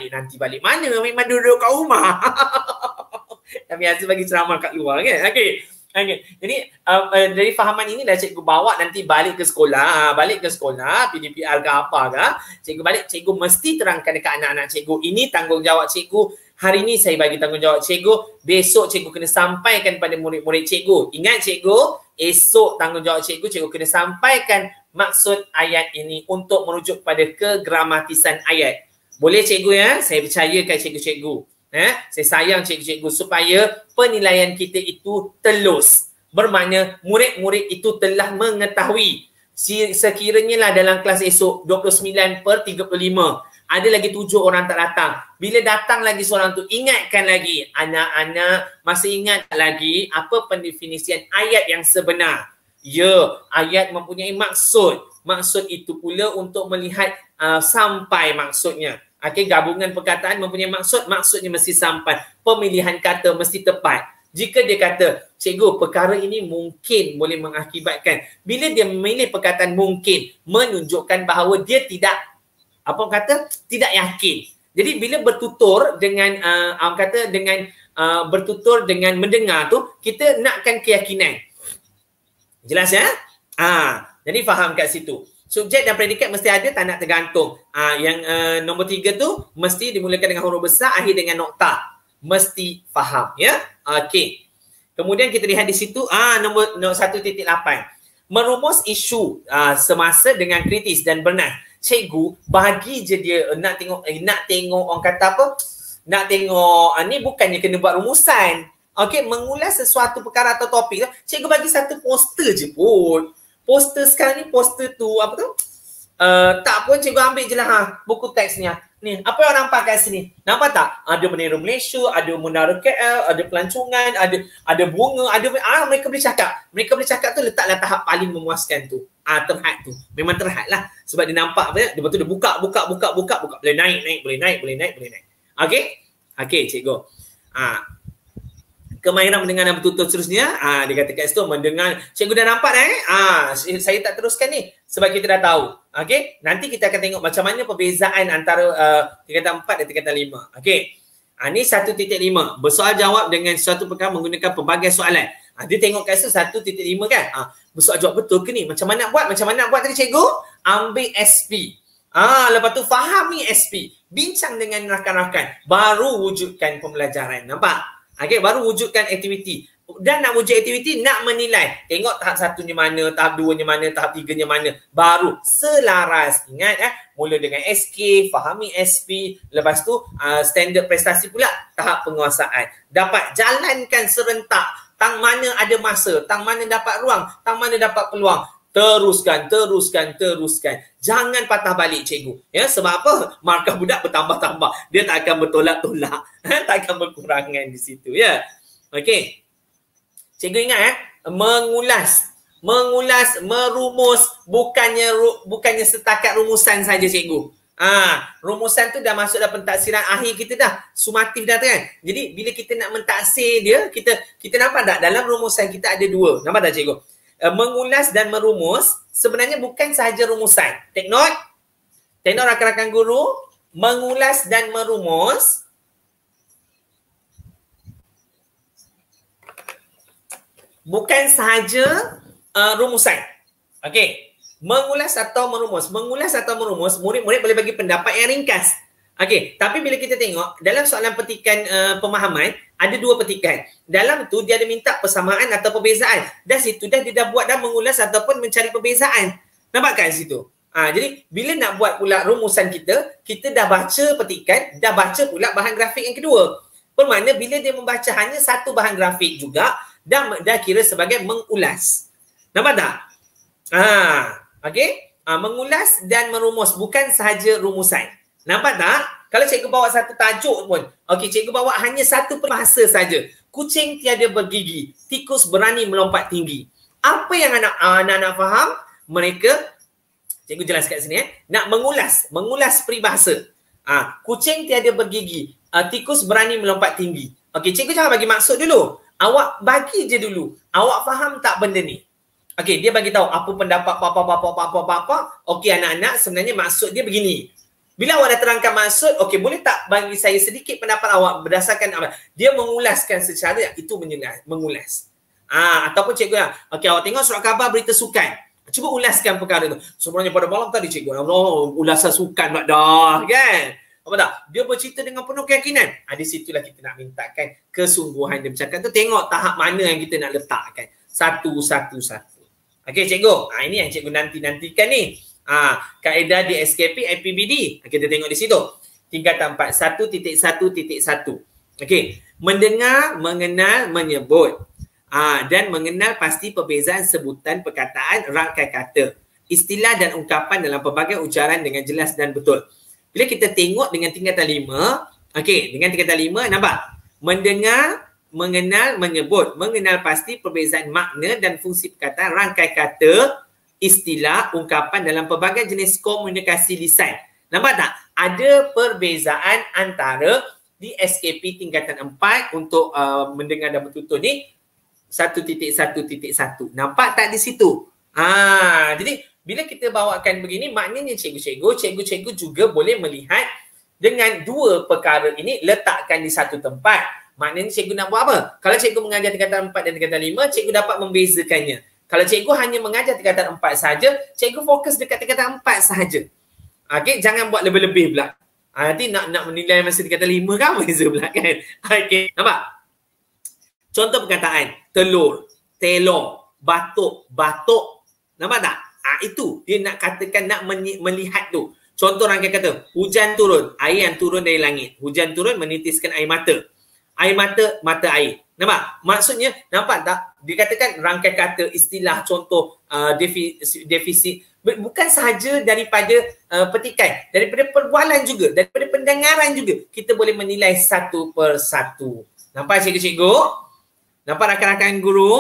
mana? Memang duduk kat rumah. Tapi biasa bagi ceramah kat luar kan. Okey. Jadi dari fahaman inilah cikgu bawa nanti balik ke sekolah. PDPR ke apa ke. Cikgu balik, cikgu mesti terangkan dekat anak-anak cikgu. Ini tanggungjawab cikgu. Hari ni saya bagi tanggungjawab cikgu. Besok cikgu kena sampaikan pada murid-murid cikgu. Ingat cikgu, esok tanggungjawab cikgu kena sampaikan maksud ayat ini untuk merujuk pada kegramatisan ayat. Boleh cikgu ya? Saya percayakan cikgu-cikgu. Saya sayang cikgu-cikgu supaya penilaian kita itu telus. Bermakna murid-murid itu telah mengetahui. Sekiranya lah dalam kelas esok 29/35 ada lagi 7 orang tak datang. Bila datang lagi seorang tu, ingatkan lagi. Anak-anak masih ingat lagi apa pendefinisian ayat yang sebenar. Ya, ayat mempunyai maksud. Maksud itu pula untuk melihat sampai maksudnya. Okey, gabungan perkataan mempunyai maksud, maksudnya mesti sampai. Pemilihan kata mesti tepat. Jika dia kata, cikgu, perkara ini mungkin boleh mengakibatkan. Bila dia memilih perkataan mungkin, menunjukkan bahawa dia tidak, apa kata, tidak yakin. Jadi bila bertutur dengan, bertutur dengan mendengar tu, kita nakkan keyakinan. Jelas ya? Jadi faham kat situ. Subjek dan predikat mesti ada, tak nak tergantung. Yang nombor 3 tu mesti dimulakan dengan huruf besar, akhir dengan nokta. Mesti faham ya. Okey. Kemudian kita lihat di situ nombor 1.8. Merumus isu semasa dengan kritis dan benar. Cikgu bagi je dia nak tengok orang kata apa? Nak tengok ni bukannya kena buat rumusan. Okey, mengulas sesuatu perkara atau topik. Cikgu bagi satu poster je pun. Poster sekarang ni, poster tu apa tu? Tak pun cikgu ambil je lah buku teksnya. Ni, apa yang nampak kat sini? Nampak tak? Ada bendera Malaysia, ada menara KL, ada pelancongan, ada bunga, mereka boleh cakap. Mereka boleh cakap tu letaklah tahap paling memuaskan tu. Terhad tu. Memang terhad lah. Sebab dia nampak apa? Dia betul dia buka. Boleh naik. Okey? Okey, cikgu. Kemahiran mendengar dan bertutur seterusnya, dia kata kat situ mendengar. Cikgu dah nampak dah saya tak teruskan ni sebab kita dah tahu. Okey, nanti kita akan tengok macam mana perbezaan antara tingkatan 4 dan tingkatan 5. Okey. Ni 1.5. Bersoal jawab dengan suatu perkara menggunakan pelbagai soalan. Dia tengok kat situ 1.5 kan. Bersoal jawab betul ke ni? Macam mana nak buat tadi cikgu? Ambil SP. Lepas tu fahami SP. Bincang dengan rakan-rakan. Baru wujudkan pembelajaran. Nampak? Okay, baru wujudkan aktiviti. Dan nak wujud aktiviti, nak menilai. Tengok tahap 1-nya mana, tahap 2-nya mana, tahap 3-nya mana. Baru selaras. Ingat mula dengan SK, fahami SP. Lepas tu standard prestasi pula, tahap penguasaan. Dapat jalankan serentak. Tang mana ada masa, tang mana dapat ruang, tang mana dapat peluang. Teruskan. Jangan patah balik cikgu. Ya, sebab apa? Markah budak bertambah-tambah. Dia tak akan bertolak-tolak. Tak akan berkurangan di situ. Ya. Okey. Cikgu ingat mengulas, merumus bukannya setakat rumusan saja cikgu. Rumusan tu dah masuk dalam pentaksiran akhir kita dah. Sumatif dah kan. Jadi bila kita nak mentaksir dia, kita nampak tak dalam rumusan kita ada 2. Nampak tak cikgu? Mengulas dan merumus sebenarnya bukan sahaja rumusan. Take note rakan-rakan guru, mengulas dan merumus bukan sahaja rumusan. Okey. Mengulas atau merumus, murid-murid boleh bagi pendapat yang ringkas. Okey, tapi bila kita tengok dalam soalan petikan pemahaman ada 2 petikan. Dalam tu dia ada minta persamaan atau perbezaan. Dan situ dia dah buat dah mengulas ataupun mencari perbezaan. Nampak kan situ? Jadi bila nak buat pula rumusan kita dah baca petikan, dah baca pula bahan grafik yang kedua. Bermakna bila dia membaca hanya satu bahan grafik juga dah kira sebagai mengulas. Nampak tak? Okey? Mengulas dan merumus bukan sahaja rumusan. Nampak tak? Kalau cikgu bawa satu tajuk pun. Okey, cikgu bawa hanya satu peribahasa saja. Kucing tiada bergigi, tikus berani melompat tinggi. Apa yang anak-anak faham? Mereka, cikgu jelas kat sini nak mengulas peribahasa. Kucing tiada bergigi, tikus berani melompat tinggi. Okey, cikgu jangan bagi maksud dulu. Awak bagi je dulu. Awak faham tak benda ni? Okey, dia bagi tahu apa pendapat apa. Okey anak-anak, sebenarnya maksud dia begini. Bila awak dah terangkan maksud, okey boleh tak bagi saya sedikit pendapat awak berdasarkan apa? Dia mengulaskan secara itu mengulas. Ataupun cikgu okey awak tengok surat khabar berita sukan. Cuba ulaskan perkara tu. Sebenarnya pada malam tadi cikgu, ulasan sukan nak dah kan? Apa tak? Dia bercerita dengan penuh keyakinan. Di situlah kita nak mintakan kesungguhan dia bercakap tu. Tengok tahap mana yang kita nak letakkan. Satu. Okey cikgu, ini yang cikgu nantikan ni. Kaedah di SKP IPBD. Kita tengok di situ. Tingkatan 4, 1.1.1. Okey. Mendengar, mengenal, menyebut. Dan mengenal pasti perbezaan sebutan, perkataan, rangkai kata. Istilah dan ungkapan dalam pelbagai ucaran dengan jelas dan betul. Bila kita tengok dengan tingkatan 5, okey, dengan tingkatan 5 nampak? Mendengar, mengenal, menyebut. Mengenal pasti perbezaan makna dan fungsi perkataan, rangkai kata, istilah, ungkapan dalam pelbagai jenis komunikasi lisan Nampak tak? Ada perbezaan antara di SKP tingkatan 4 untuk mendengar dan bertutur ni 1.1.1. Nampak tak di situ? Jadi bila kita bawakan begini, maknanya cikgu-cikgu juga boleh melihat dengan dua perkara ini letakkan di satu tempat. Maknanya cikgu nak buat apa? Kalau cikgu mengajar tingkatan 4 dan tingkatan 5, cikgu dapat membezakannya. Kalau cikgu hanya mengajar tingkatan 4 saja, cikgu fokus dekat tingkatan 4 sahaja. Okey, jangan buat lebih-lebih pula. Nanti nak menilai masa tingkatan 5 kan beza pula kan. Okey, nampak? Contoh perkataan telur, telur, batuk, batuk. Nampak tak? Itu dia nak katakan, nak melihat tu. Contoh rangkaian kata, hujan turun, air yang turun dari langit. Hujan turun menitiskan air mata. Air mata, mata air. Nampak? Maksudnya, nampak tak? Dikatakan rangkaian kata, istilah, contoh, defisit. Bukan sahaja daripada petikan, daripada perbualan juga, daripada pendengaran juga. Kita boleh menilai satu persatu. Nampak cikgu-cikgu? Nampak rakan-rakan guru?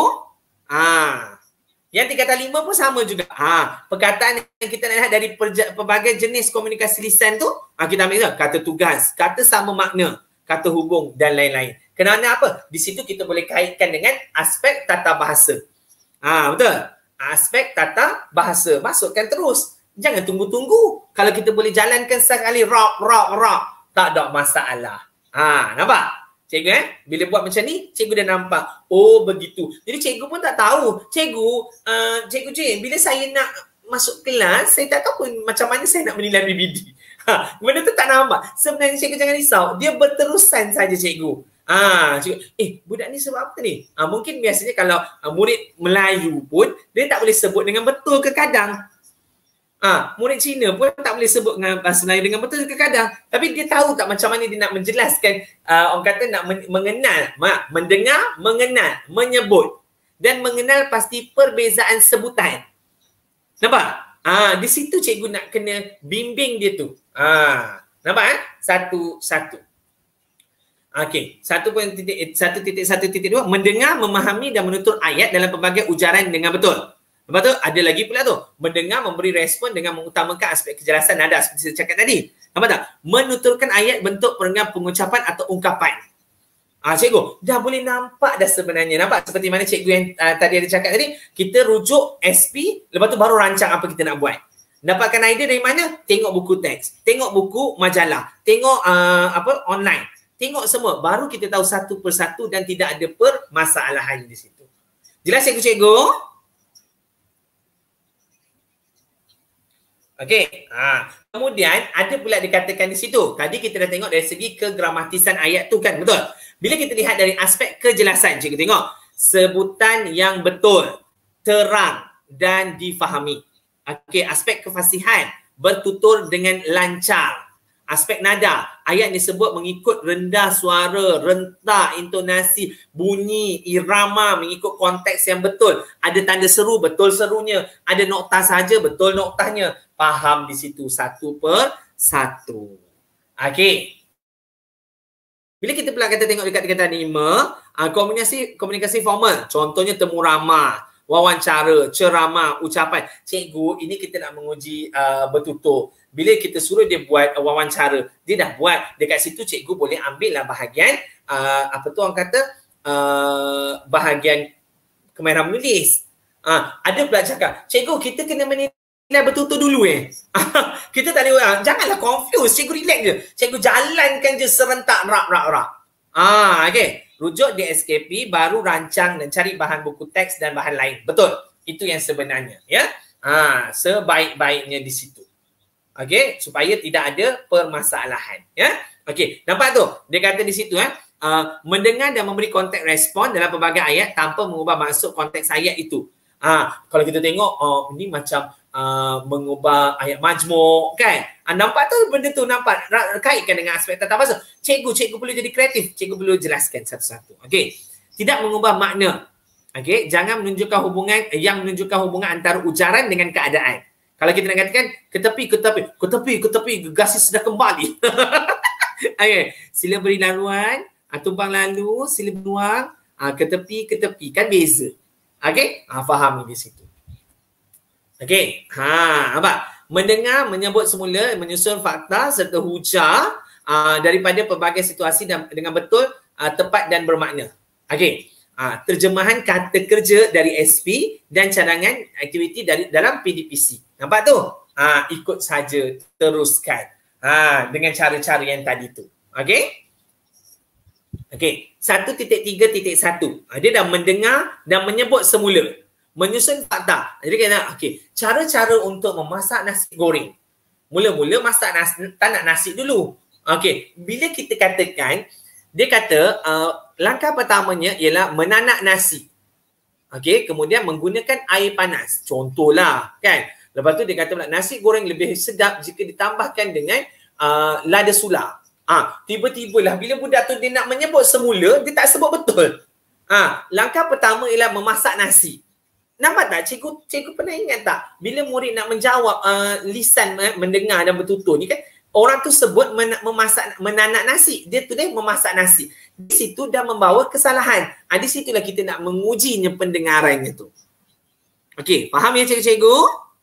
Yang tingkatan 5 pun sama juga. Perkataan yang kita nak lihat dari pelbagai jenis komunikasi lisan tu, kita ambil kata tugas, kata sama makna, kata hubung dan lain-lain. Kerana apa? Di situ kita boleh kaitkan dengan aspek tata bahasa. Betul? Aspek tata bahasa. Masukkan terus. Jangan tunggu-tunggu. Kalau kita boleh jalankan sekali rock, tak ada masalah. Nampak? Cikgu bila buat macam ni, cikgu dah nampak. Oh begitu. Jadi cikgu pun tak tahu. Cikgu Jin, bila saya nak masuk kelas, saya tak tahu pun macam mana saya nak menilai PBD. Benda tu tak nampak. Sebenarnya cikgu jangan risau. Dia berterusan saja cikgu. Cikgu, budak ni sebab apa ni? Mungkin biasanya kalau murid Melayu pun, dia tak boleh sebut dengan betul kadang. Murid Cina pun tak boleh sebut dengan bahasa Melayu dengan betul kadang. Tapi dia tahu tak macam mana dia nak menjelaskan, orang kata nak mengenal, mendengar, mengenal, menyebut. Dan mengenal pasti perbezaan sebutan. Nampak? Di situ cikgu nak kena bimbing dia tu. Nampak Satu-satu. Okey, 1.1.1.2 mendengar, memahami dan menutur ayat dalam pelbagai ujaran dengan betul. Lepas tu ada lagi pula tu, mendengar, memberi respon dengan mengutamakan aspek kejelasan nada seperti saya cakap tadi. Nampak tak? Menuturkan ayat bentuk perenggan pengucapan atau ungkapan. Cikgu, dah boleh nampak dah sebenarnya. Nampak seperti mana cikgu yang tadi ada cakap tadi, kita rujuk SP, lepas tu baru rancang apa kita nak buat. Dapatkan idea dari mana? Tengok buku teks, tengok buku majalah, tengok online. Tengok semua, baru kita tahu satu persatu dan tidak ada permasalahan di situ. Jelas cikgu-cikgu? Okey. Kemudian ada pula dikatakan di situ. Tadi kita dah tengok dari segi kegramatisan ayat tu kan, betul? Bila kita lihat dari aspek kejelasan, cikgu tengok sebutan yang betul, terang dan difahami. Okey, aspek kefasihan, bertutur dengan lancar. Aspek nada, ayat disebut mengikut rendah suara, rentak, intonasi, bunyi, irama, mengikut konteks yang betul. Ada tanda seru, betul serunya. Ada noktah saja, betul noktahnya. Faham di situ satu persatu. Okey. Bila kita pula kata tengok dekat tingkatan 5, komunikasi formal. Contohnya temu ramah, wawancara, ceramah, ucapan. Cikgu, ini kita nak menguji bertutur. Bila kita suruh dia buat wawancara, dia dah buat. Dekat situ cikgu boleh ambil lah bahagian, orang kata, bahagian kemahiran menulis. Ada pula cakap, cikgu kita kena menilai bertutur dulu Kita tak boleh, janganlah confuse, cikgu relax je. Cikgu jalankan je serentak rak. Okay. Rujuk di SKP, baru rancang dan cari bahan buku teks dan bahan lain. Betul. Itu yang sebenarnya. Ya. Sebaik-baiknya di situ. Okey, supaya tidak ada permasalahan. Ya. Okey, nampak tu? Dia kata di situ mendengar dan memberi konteks respon dalam pelbagai ayat tanpa mengubah maksud konteks ayat itu. Kalau kita tengok, ini macam mengubah ayat majmuk kan. Nampak tu benda tu, nampak kaitkan dengan aspek tata bahasa. Cikgu perlu jadi kreatif. Cikgu perlu jelaskan satu-satu. Okey. Tidak mengubah makna. Okey, jangan menunjukkan hubungan antara ujaran dengan keadaan. Kalau kita nak katakan ke tepi, gegasi sudah kembali. Okey, sila beri laluan, tumpang lalu, sila beruang, ke tepi kan beza. Okey? Fahami di situ. Okey. Nampak? mendengar, menyebut semula, menyusun fakta serta hujah daripada pelbagai situasi dan dengan betul, tepat dan bermakna. Okey. Terjemahan kata kerja dari SP dan cadangan aktiviti dari dalam PDPC. Nampak tu? Ikut saja, teruskan. Dengan cara-cara yang tadi tu. Okey? Okey, 1.3.1. Dia dah mendengar dan menyebut semula. Menyusun fakta. Jadi kena, okey, cara-cara untuk memasak nasi goreng. Mula-mula masak nasi, tak nak nasi dulu. Okey, bila kita katakan, dia kata langkah pertamanya ialah menanak nasi. Okey, kemudian menggunakan air panas. Contohlah, kan? Lepas tu dia kata pula nasi goreng lebih sedap jika ditambahkan dengan lada sula. Tiba-tibalah bila budak tu dia nak menyebut semula, dia tak sebut betul. Langkah pertama ialah memasak nasi. Nampak tak? Cikgu pernah ingat tak? Bila murid nak menjawab lisan mendengar dan bertutur ni kan, orang tu sebut menanak nasi. Dia tulis memasak nasi. Di situ dah membawa kesalahan. Di situlah kita nak mengujinya pendengarannya tu. Okey, faham ya cikgu-cikgu?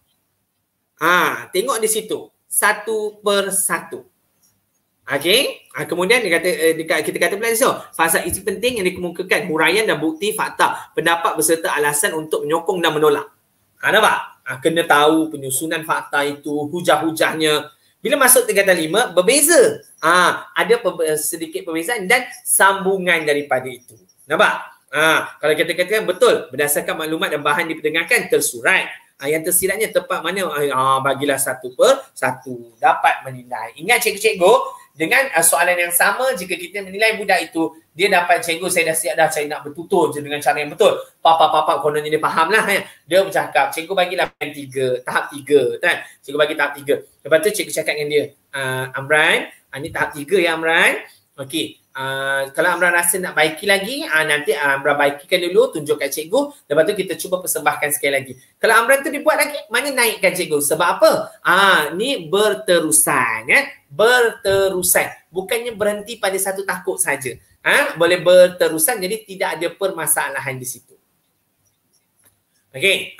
Tengok di situ. Satu per satu. Okey. Kemudian kita kata pula di situ. Fasa isi penting yang dikemukakan. Huraian dan bukti fakta. Pendapat beserta alasan untuk menyokong dan menolak. Nampak? Kena tahu penyusunan fakta itu, hujah-hujahnya. Bila masuk tingkatan 5, berbeza. Ada sedikit perbezaan dan sambungan daripada itu. Nampak? Kalau kita katakan betul, berdasarkan maklumat dan bahan diperdengarkan, tersurat. Yang tersiratnya tepat mana? Bagilah 1 per 1. Dapat menilai. Ingat cikgu-cikgu, dengan soalan yang sama, jika kita menilai budak itu, dia dapat cikgu, saya dah siap dah, saya nak bertutur je dengan cara yang betul. Papa, kononnya dia faham lah. Dia bercakap, cikgu bagilah tahap 3. Kan? Cikgu bagi tahap 3. Lepas tu cikgu cakap dengan dia, Amran, ni tahap 3 ya Amran. Okey. Kalau Amran rasa nak baiki lagi, nanti Amran baikikan dulu, tunjuk kat cikgu. Lepas tu kita cuba persembahkan sekali lagi. Kalau Amran tu dibuat lagi, mana naikkan cikgu? Sebab apa? Ni berterusan. Berterusan. Bukannya berhenti pada satu takut saja. Boleh berterusan, jadi tidak ada permasalahan di situ. Okey.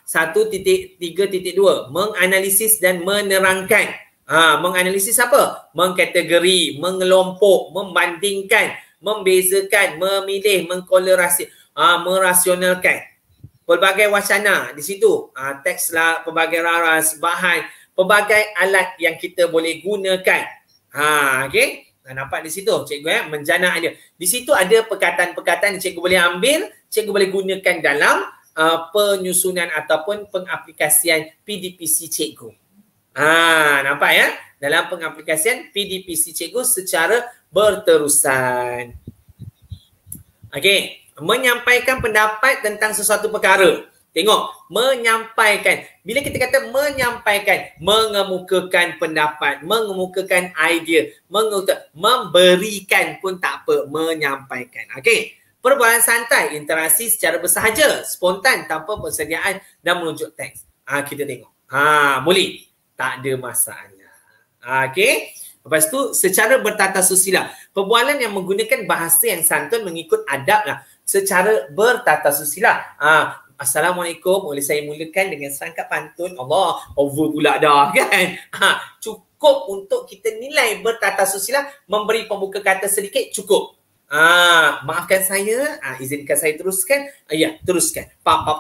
1.3.2. Menganalisis dan menerangkan. Menganalisis apa? Mengkategori, mengelompok, membandingkan, membezakan, memilih, mengkolerasi, merasionalkan. Pelbagai wacana di situ. Teks lah, pelbagai raras, bahan, pelbagai alat yang kita boleh gunakan. Okey? Nampak di situ cikgu menjana dia. Di situ ada perkataan-perkataan yang cikgu boleh ambil, cikgu boleh gunakan dalam penyusunan ataupun pengaplikasian PDPC cikgu. Nampak ya? Dalam pengaplikasian PDPC cikgu secara berterusan. Okey, menyampaikan pendapat tentang sesuatu perkara. Tengok, menyampaikan. Bila kita kata menyampaikan, mengemukakan pendapat, mengemukakan idea, memberikan pun tak apa, menyampaikan. Okey. Perbualan santai, interaksi secara bersahaja, spontan tanpa persediaan dan menunjuk teks. Kita tengok. Boleh. Tak ada masalah. Okey. Lepas tu secara bertata susila. Perbualan yang menggunakan bahasa yang santun mengikut adab lah. Secara bertata susila. Assalamualaikum. Boleh saya mulakan dengan serangkap pantun? Allah, over pula dah kan. Cukup untuk kita nilai bertata susila. Memberi pembuka kata sedikit cukup. Maafkan saya. Izinkan saya teruskan. Ya, teruskan. Pap,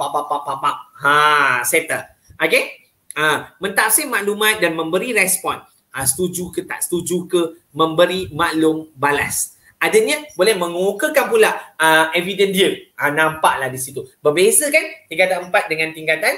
settle. Okey. Mentafsir maklumat dan memberi respon. Setuju ke tak setuju ke, memberi maklum balas. Adanya boleh mengukakan pula evidence dia. Nampaklah di situ. Berbeza kan tingkatan 4 dengan tingkatan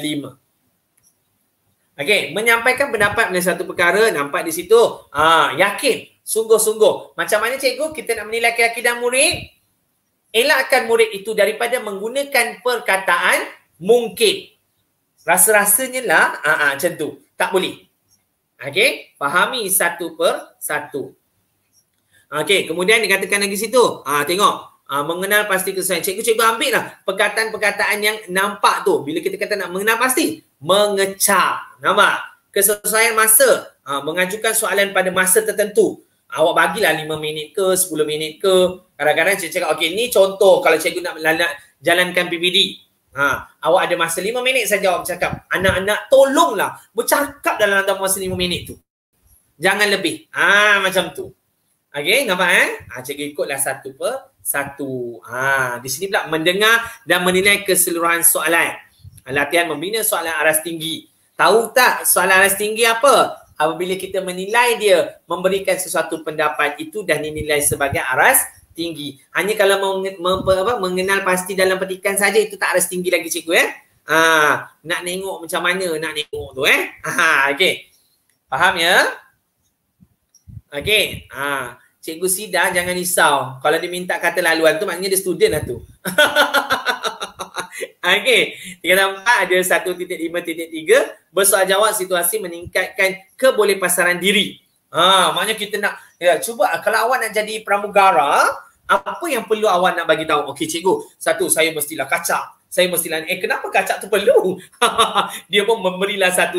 5. Okey, menyampaikan pendapat mengenai satu perkara, nampak di situ. Yakin, sungguh-sungguh. Macam mana cikgu kita nak menilai keyakinan murid? Elakkan murid itu daripada menggunakan perkataan mungkin. Rasa-rasanya lah macam tu. Tak boleh. Okey, fahami 1 per 1. Okey, kemudian dikatakan lagi situ. Tengok. Mengenal pasti kesesuaian. Cikgu ambil lah perkataan-perkataan yang nampak tu. Bila kita kata nak mengenal pasti, mengecap. Nampak? Kesesuaian masa. Mengajukan soalan pada masa tertentu. Awak bagilah 5 minit ke, 10 minit ke. Kadang-kadang cikgu cakap, okey ni contoh kalau cikgu nak jalankan PPD. Awak ada masa 5 minit saja awak bercakap. Anak-anak tolonglah bercakap dalam masa 5 minit tu. Jangan lebih. Macam tu. Okey, nampak cikgu ikutlah satu per satu. Di sini pula mendengar dan menilai keseluruhan soalan. Latihan membina soalan aras tinggi. Tahu tak soalan aras tinggi apa? Apabila kita menilai dia, memberikan sesuatu pendapat, itu dah dinilai sebagai aras tinggi. Hanya kalau mengenal pasti dalam petikan saja, itu tak aras tinggi lagi cikgu nak tengok macam mana nak tengok tu okey. Faham ya? Okey. Cikgu Sida jangan risau. Kalau dia minta kata laluan tu maknanya dia student lah tu. Okey, 3.4 ada 1.5.3 bersoal jawab situasi meningkatkan kebolehpasaran diri. Maknanya kita nak cuba kalau awak nak jadi pramugara, apa yang perlu awak nak bagi tahu? Okey cikgu, satu saya mestilah kacak. Saya mestilah kenapa kacak tu perlu? Dia pun memberilah satu.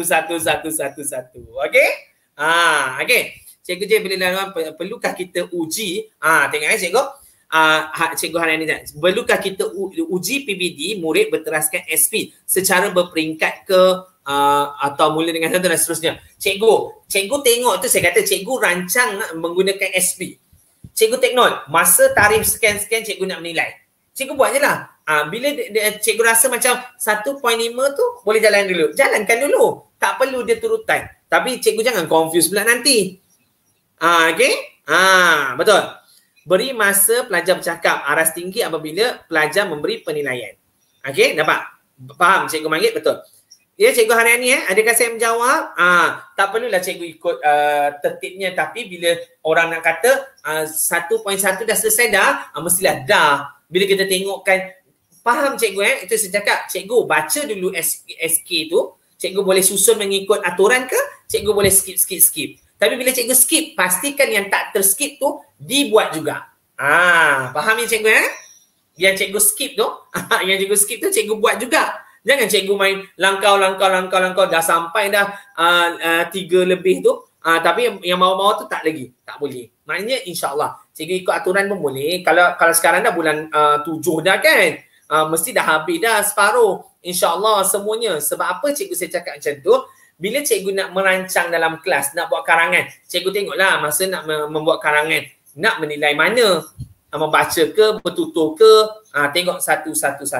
Okey? Okey. Cikgu J bila laluan perlukah kita uji? Tengok cikgu. Cikgu hari ini perlukah kita uji PBD murid berteraskan SP secara berperingkat ke atau mula dengan satu dan seterusnya. Cikgu tengok tu, saya kata cikgu rancang menggunakan SP. Cikgu take note, masa tarikh sekian-sekian cikgu nak menilai. Cikgu buat je lah. Bila cikgu rasa macam 1.5 tu boleh jalan dulu. Jalankan dulu. Tak perlu dia turutan. Tapi cikgu jangan confuse pula nanti. Okey? Betul. Beri masa pelajar bercakap. Aras tinggi apabila pelajar memberi penilaian. Okey, dapat? Faham Cikgu Manggit? Betul. Ya, Cikgu Haryani adakah saya menjawab? Tak perlulah cikgu ikut tertibnya, tapi bila orang nak kata 1.1 dah selesai dah, mestilah dah. Bila kita tengokkan, faham cikgu itu saya cakap, cikgu baca dulu SK tu, cikgu boleh susun mengikut aturan ke? Cikgu boleh skip. Tapi bila cikgu skip, pastikan yang tak terskip tu dibuat juga. Faham ya cikgu Yang cikgu skip tu, cikgu buat juga. Jangan cikgu main langkau dah sampai dah 3 lebih tu. Tapi yang bawah-bawah tu tak lagi. Tak boleh. Maknanya insya-Allah cikgu ikut aturan pun boleh. Kalau sekarang dah bulan 7 dah kan. Mesti dah habis dah separuh. InsyaAllah semuanya. Sebab apa cikgu saya cakap macam tu? Bila cikgu nak merancang dalam kelas, nak buat karangan, cikgu tengoklah masa nak membuat karangan, nak menilai mana, membaca ke, bertutur ke, tengok satu.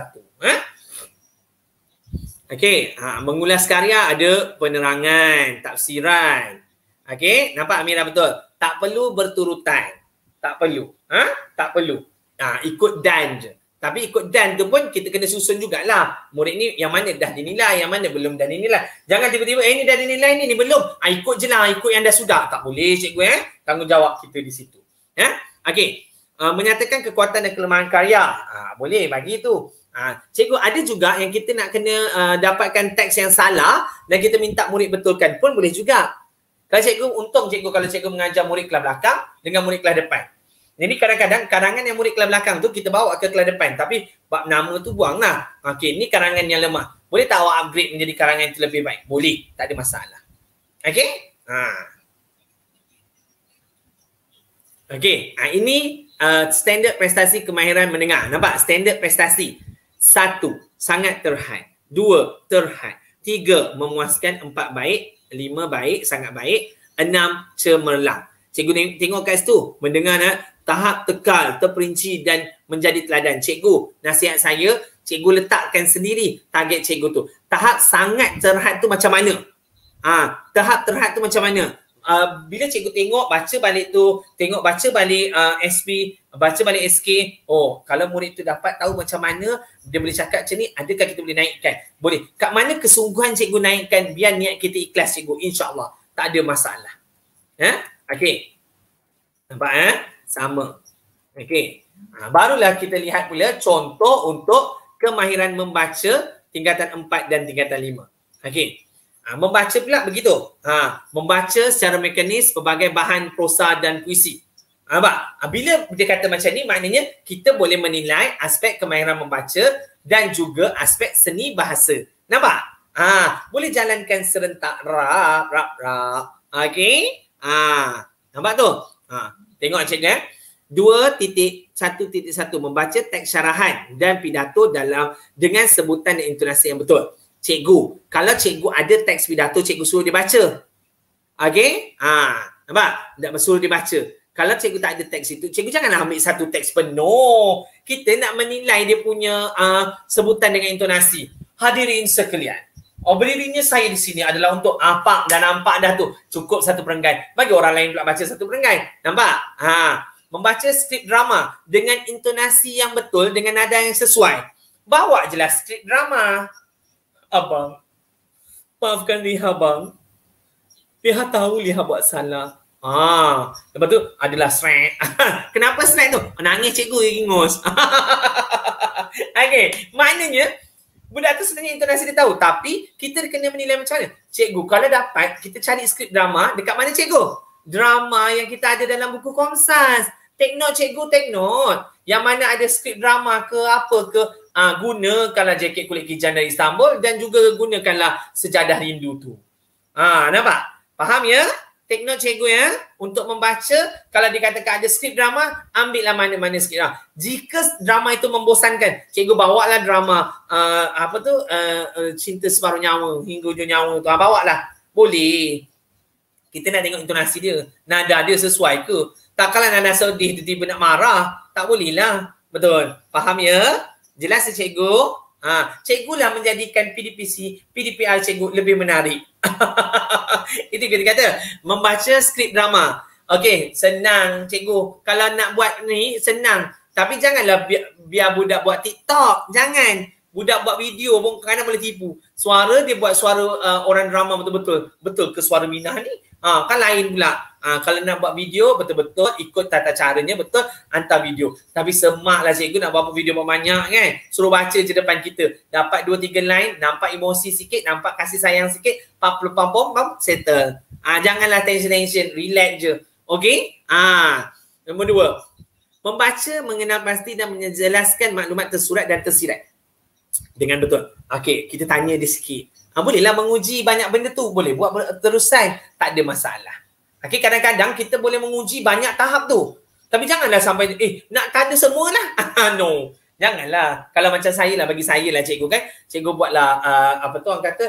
Okey, mengulas karya ada penerangan, tafsiran. Okey, nampak Amira betul? Tak perlu berturutan. Tak perlu. Tak perlu. Ikut dan je. Tapi ikut dan tu pun kita kena susun jugalah. Murid ni yang mana dah dinilai, yang mana belum dah dinilai. Jangan tiba-tiba ni dah dinilai, ni belum. Ikut je lah, ikut yang dah sudah. Tak boleh cikgu tanggungjawab kita di situ. Okey. Menyatakan kekuatan dan kelemahan karya. Boleh bagi tu. Cikgu ada juga yang kita nak kena dapatkan teks yang salah dan kita minta murid betulkan pun boleh juga. Kalau cikgu, untung cikgu kalau cikgu mengajar murid kelas belakang dengan murid kelas depan. Jadi kadang-kadang karangan yang murid kelas belakang tu kita bawa ke kelas depan. Tapi bab nama tu buanglah. Okey, ni karangan yang lemah. Boleh tak awak upgrade menjadi karangan yang lebih baik? Boleh. Tak ada masalah. Okey? Okey. Ini standard prestasi kemahiran mendengar. Nampak? Standard prestasi. 1. Sangat terhad. 2. Terhad. 3. Memuaskan. 4. Baik. 5. Baik. Sangat baik. 6. Cemerlang. Cikgu tengok kat situ. Mendengar tahap tekal, terperinci dan menjadi teladan. Cikgu, nasihat saya, cikgu letakkan sendiri target cikgu tu. Tahap sangat terhad tu macam mana? Tahap terhad tu macam mana? Bila cikgu tengok, baca balik tu, baca balik SP, baca balik SK, kalau murid tu dapat tahu macam mana, dia boleh cakap macam ni, adakah kita boleh naikkan? Boleh. Kat mana kesungguhan cikgu naikkan biar niat kita ikhlas cikgu? InsyaAllah. Tak ada masalah. Okey. Nampak sama. Okey. Barulah kita lihat pula contoh untuk kemahiran membaca tingkatan 4 dan tingkatan 5. Okey. Membaca pula begitu. Membaca secara mekanis pelbagai bahan prosa dan puisi. Bila dia kata macam ni, maknanya kita boleh menilai aspek kemahiran membaca dan juga aspek seni bahasa. Nampak? Boleh jalankan serentak rap. Okey? Nampak tu? Tengok cikgu 2.1.1 membaca teks syarahan dan pidato dengan sebutan dan intonasi yang betul. Cikgu, kalau cikgu ada teks pidato, cikgu suruh dia baca. Okey? Nampak? Tak suruh dia baca. Kalau cikgu tak ada teks itu, cikgu janganlah ambil satu teks penuh. Kita nak menilai dia punya sebutan dengan intonasi. Hadirin sekalian, berdirinya saya di sini adalah untuk apa dan nampak dah tu. Cukup satu perenggan. Bagi orang lain pula baca satu perenggan. Nampak? Membaca skrip drama dengan intonasi yang betul, dengan nada yang sesuai. Bawa jelas skrip drama. Abang, maafkan Liha bang. Liha tahu Liha buat salah. Lepas tu adalah srek. Kenapa srek tu? Nangis cikgu ingus. Okey, maknanya budak tu sebenarnya intonasi dia tahu, tapi kita kena menilai macam mana. Cikgu, kalau dapat kita cari skrip drama dekat mana cikgu? Drama yang kita ada dalam buku Komsas. Take note cikgu, take note. Yang mana ada skrip drama ke apa ke, gunakanlah jaket kulit kijang dari Istanbul dan juga gunakanlah sejadah rindu tu. Nampak? Faham ya? Take note cikgu ya. Untuk membaca, kalau dikatakan ada skrip drama, ambillah mana-mana skrip drama. Jika drama itu membosankan, cikgu bawalah drama Cinta Separuh Nyawa, Hingga Ujung Nyawa tu. Bawalah. Boleh. Kita nak tengok intonasi dia. Nada dia sesuai ke? Takkanlah nada sedih tiba-tiba nak marah. Tak boleh lah. Betul. Faham ya? Jelas ya cikgu? Cikgu lah menjadikan PDPR cikgu lebih menarik. Itu kita kata membaca skrip drama. Okey, senang cikgu. Kalau nak buat ni senang. Tapi janganlah biar budak buat TikTok. Jangan. Budak buat video pun kadang boleh tipu. Suara dia buat suara orang drama betul-betul. Betul ke suara Minah ni? Kan lain pula. Kalau nak buat video betul-betul ikut tata caranya betul, hantar video. Tapi semaklah cikgu nak buat video banyak kan. Suruh baca je depan kita. Dapat 2-3 line, nampak emosi sikit, nampak kasih sayang sikit, pam, settle. Janganlah tension, relax je. Okey? Nombor 2. Membaca, mengenal pasti dan menjelaskan maklumat tersurat dan tersirat dengan betul. Okey, kita tanya dia sikit. Bolehlah menguji banyak benda tu. Boleh buat terusan. Tak ada masalah. Okey, kadang-kadang kita boleh menguji banyak tahap tu. Tapi janganlah sampai, nak tanda semua lah. No. Janganlah. Kalau macam saya lah, bagi saya lah cikgu kan. Cikgu buatlah, orang kata,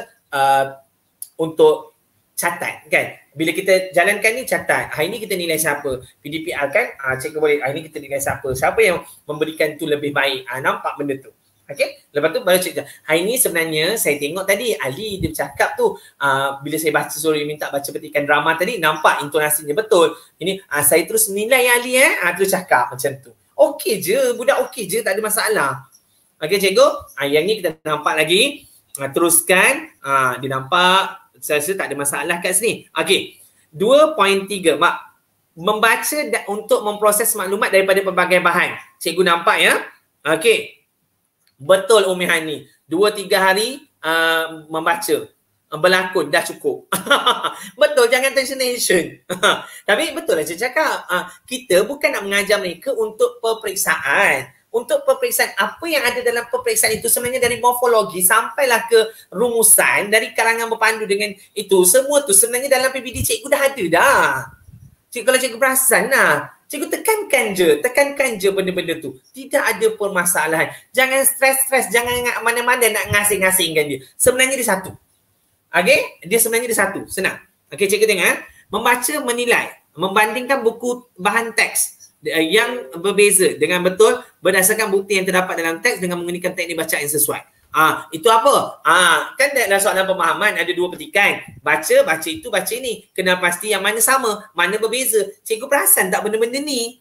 untuk catat kan. Bila kita jalankan ni catat. Hari ni kita nilai siapa? PDPR kan. Cikgu boleh, hari ni kita nilai siapa? Siapa yang memberikan tu lebih baik? Nampak benda tu. Okey, lepas tu baru cerita. Hari ni sebenarnya saya tengok tadi Ali dia bercakap tu, bila saya baca suruh dia minta baca petikan drama tadi, nampak intonasinya betul. Ini saya terus nilai Ali terus cakap macam tu. Okey je, budak okey je, tak ada masalah. Okey cikgu, yang ni kita nampak lagi. Teruskan, dia nampak saya rasa tak ada masalah kat sini. Okey. 2.3 membaca untuk memproses maklumat daripada pelbagai bahan. Cikgu nampak ya? Okey. Betul Umi Hani. 2-3 hari membaca. Berlakon dah cukup. Betul, jangan tension. Tapi betul lah saya cakap. Kita bukan nak mengajar mereka untuk peperiksaan. Untuk peperiksaan, apa yang ada dalam peperiksaan itu sebenarnya dari morfologi sampailah ke rumusan, dari karangan berpandu dengan itu. Semua tu sebenarnya dalam PBD cikgu dah ada dah. Kalau cikgu perasan lah. Cikgu tekankan je benda-benda tu. Tidak ada permasalahan. Jangan stres, jangan mana-mana nak ngasing-ngasingkan dia. Sebenarnya dia satu. Okey? Dia sebenarnya dia satu. Senang. Okey, cikgu tengok. Membaca, menilai. Membandingkan buku bahan teks yang berbeza dengan betul berdasarkan bukti yang terdapat dalam teks dengan menggunakan teknik bacaan yang sesuai. Itu apa? Kan dalam soalan pemahaman ada 2 petikan. Baca itu, baca ini. Kena pasti yang mana sama, mana berbeza. Cikgu perasan tak benda-benda ni?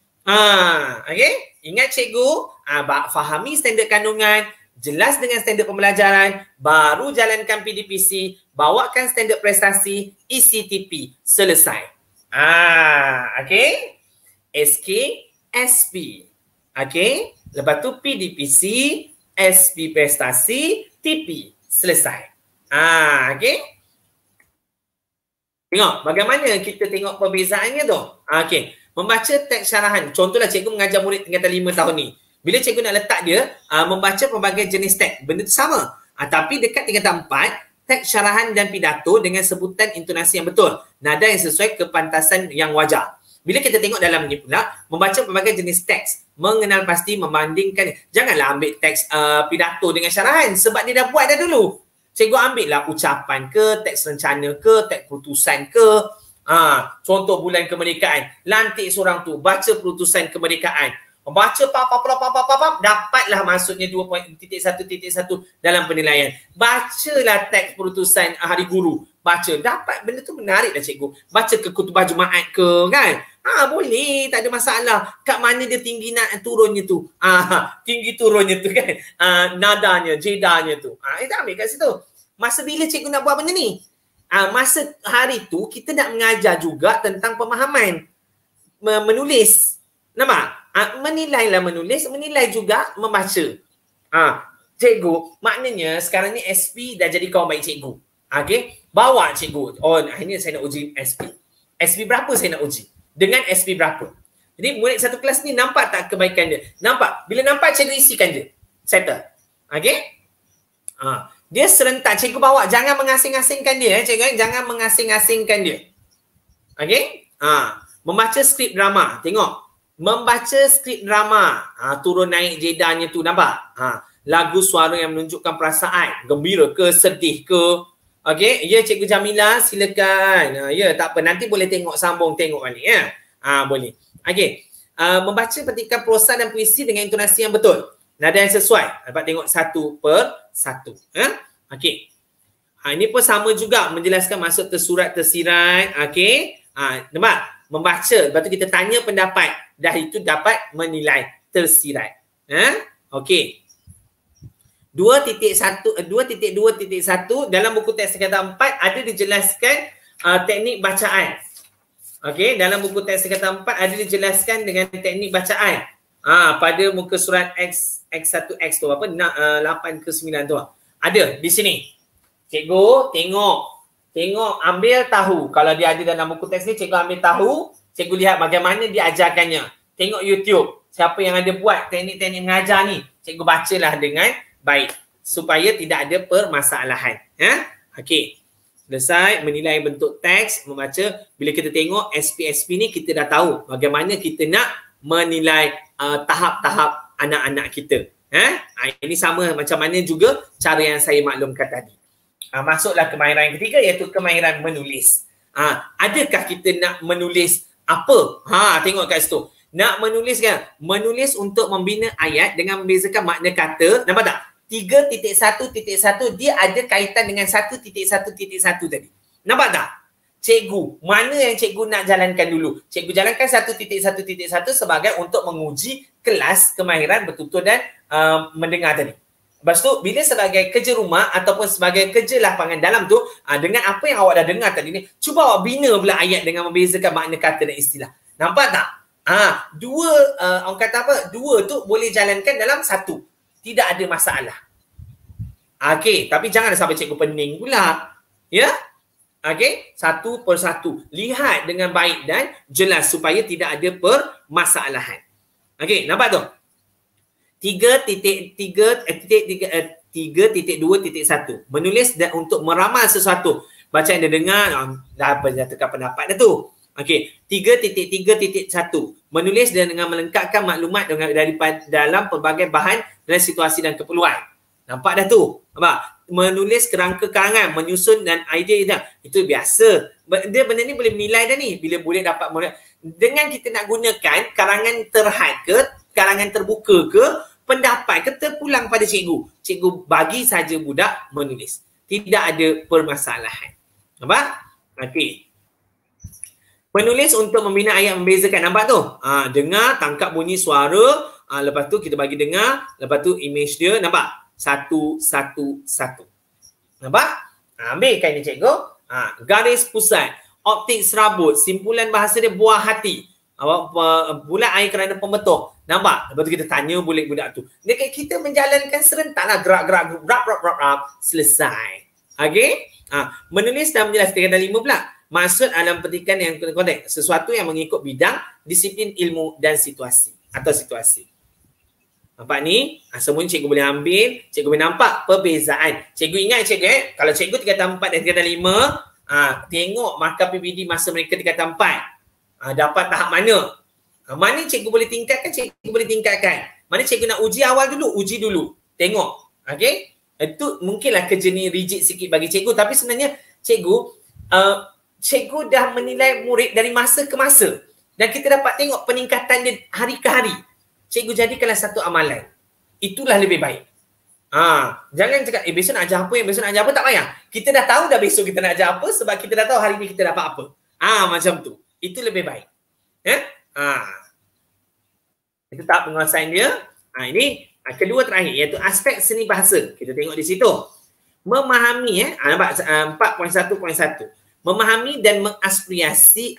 Okey? Ingat cikgu, fahami standard kandungan, jelas dengan standard pembelajaran, baru jalankan PDPC, bawakan standard prestasi, ECTP. Selesai. Okey? SK, SP. Okey? Lepas tu PDPC, SP prestasi, TP. Selesai. Okey? Tengok bagaimana kita tengok perbezaannya tu. Okey. Membaca teks syarahan. Contohlah cikgu mengajar murid tingkatan 5 tahun ni. Bila cikgu nak letak dia membaca pelbagai jenis teks, benda tu sama. Tapi dekat tingkatan 4, teks syarahan dan pidato dengan sebutan intonasi yang betul. Nada yang sesuai kepantasan yang wajar. Bila kita tengok dalam ni pula, membaca pelbagai jenis teks, mengenal pasti, membandingkan. Janganlah ambil teks pidato dengan syarahan sebab dia dah buat dah dulu. Cikgu ambil lah ucapan ke, teks rencana ke, teks putusan ke. Contoh bulan kemerdekaan. Lantik seorang tu, baca putusan kemerdekaan. Baca dapatlah maksudnya 2.1.1 dalam penilaian. Bacalah teks putusan hari guru. Baca, dapat benda tu menarik dah cikgu. Baca ke khutbah Jumaat ke kan. Boleh, tak ada masalah. Kat mana dia tinggi nak turunnya tu. Tinggi turunnya tu kan. Nadanya, jedanya tu. Kita ambil kat situ. Masa bila cikgu nak buat benda ni? Masa hari tu kita nak mengajar juga tentang pemahaman. Menulis. Nampak? Menilailah menulis, menilai juga membaca. Cikgu, maknanya sekarang ni SP dah jadi kawan baik cikgu. Okay? Bawa cikgu. Ini saya nak uji SP. SP berapa saya nak uji? Dengan SP berapa? Jadi murid satu kelas ni nampak tak kebaikan dia? Nampak? Bila nampak cikgu isikan je. Settle. Okay? Dia serentak. Cikgu bawa. Jangan mengasing-asingkan dia. Cikgu, jangan mengasing-asingkan dia. Okay? Membaca skrip drama. Tengok. Membaca skrip drama. Turun naik jedanya tu. Nampak? Lagu suara yang menunjukkan perasaan. Gembira ke, sedih ke. Okey, ya Cikgu Jamila, silakan. Ya, tak apa. Nanti boleh tengok, sambung tengok balik ya. Boleh. Okey. Membaca petikan prosa dan puisi dengan intonasi yang betul. Nada yang sesuai. Dapat tengok satu per satu. Okey. Ini pun sama juga menjelaskan maksud tersurat, tersirat. Okey. Nampak? Membaca. Lepas tu kita tanya pendapat. Dah itu dapat menilai tersirat. Okey. 2.2.1 dalam buku teks tingkatan 4 ada dijelaskan teknik bacaan. Okey, dalam buku teks tingkatan 4 ada dijelaskan dengan teknik bacaan. Pada muka surat X1 X tu apa 8 ke 9 tu. Ada di sini. Cikgu tengok ambil tahu. Kalau dia ada dalam buku teks ni cikgu ambil tahu, cikgu lihat bagaimana dia ajarkannya. Tengok YouTube. Siapa yang ada buat teknik-teknik mengajar ni, cikgu bacalah dengan baik supaya tidak ada permasalahan. Okey. Selesai menilai bentuk teks, membaca. Bila kita tengok SP ni kita dah tahu bagaimana kita nak menilai tahap-tahap anak-anak kita. Ini sama macam mana juga cara yang saya maklumkan tadi. Masuklah kemahiran yang ketiga iaitu kemahiran menulis. Adakah kita nak menulis apa? Tengok kat situ. Nak menulis kan? Menulis untuk membina ayat dengan membezakan makna kata. Nampak tak? 3.1.1 dia ada kaitan dengan 1.1.1 tadi. Nampak tak? Cikgu, mana yang cikgu nak jalankan dulu? Cikgu jalankan 1.1.1 sebagai untuk menguji kelas kemahiran bertutur dan mendengar tadi. Lepas tu, bila sebagai kerja rumah ataupun sebagai kerja lapangan dalam tu, dengan apa yang awak dah dengar tadi ni, cuba awak bina pula ayat dengan membezakan makna kata dan istilah. Nampak tak? Orang kata apa? Dua tu boleh jalankan dalam satu. Tidak ada masalah. Okey, tapi jangan sampai cikgu pening pula. Ya? Okey, satu per satu. Lihat dengan baik dan jelas supaya tidak ada permasalahan. Okey, nampak tu? 3.2.1 menulis dan untuk meramal sesuatu. Bacaan dia dengar, dah tekan pendapat dah tu. Okey, 3.3.1 menulis dan dengan melengkapkan maklumat daripada dalam pelbagai bahan dan situasi dan keperluan. Nampak dah tu? Nampak? Menulis kerangka karangan, menyusun dan idea dah. Itu biasa. Dia benda ni boleh menilai dah ni. Bila boleh dapat dengan kita nak gunakan karangan terhad ke, karangan terbuka ke, pendapat ke, terpulang pada cikgu. Cikgu bagi saja budak menulis. Tidak ada permasalahan. Nampak? Okey. Menulis untuk membina ayat membezakan. Nampak tu? Dengar, tangkap bunyi suara. Lepas tu kita bagi dengar. Lepas tu image dia. Nampak? Satu. Nampak? Ambilkan ni cikgu. Garis pusat. Optik serabut. Simpulan bahasa dia buah hati. Bulat air kerana pembetul. Nampak? Lepas tu kita tanya budak tu. Dekat kita menjalankan serentaklah gerak-gerak. Selesai. Okey? Menulis dan menjelaskan tingkatan 5 pula. Maksud dalam petikan yang konteks sesuatu yang mengikut bidang, disiplin ilmu dan situasi atau situasi. Nampak ni? Semuanya cikgu boleh ambil, cikgu boleh nampak perbezaan. Cikgu ingat cikgu kalau cikgu tingkatan 4 dan tingkatan 5, tengok markah PBD masa mereka tingkatan 4. Dapat tahap mana? Mana cikgu boleh tingkatkan, cikgu boleh tingkatkan. Mana cikgu nak uji awal dulu, uji dulu. Tengok. Okay? Itu mungkinlah kerja ni rigid sikit bagi cikgu. Tapi sebenarnya cikgu dah menilai murid dari masa ke masa. Dan kita dapat tengok peningkatan dia hari ke hari. Cikgu jadikanlah satu amalan. Itulah lebih baik. Jangan cakap, besok nak ajar apa, besok nak ajar apa, tak payah. Kita dah tahu dah besok kita nak ajar apa sebab kita dah tahu hari ni kita dapat apa. Macam tu. Itu lebih baik. Itu tahap penguasaan dia. Ini kedua terakhir iaitu aspek seni bahasa. Kita tengok di situ. Memahami nampak 4.1.1. Memahami dan mengapresiasi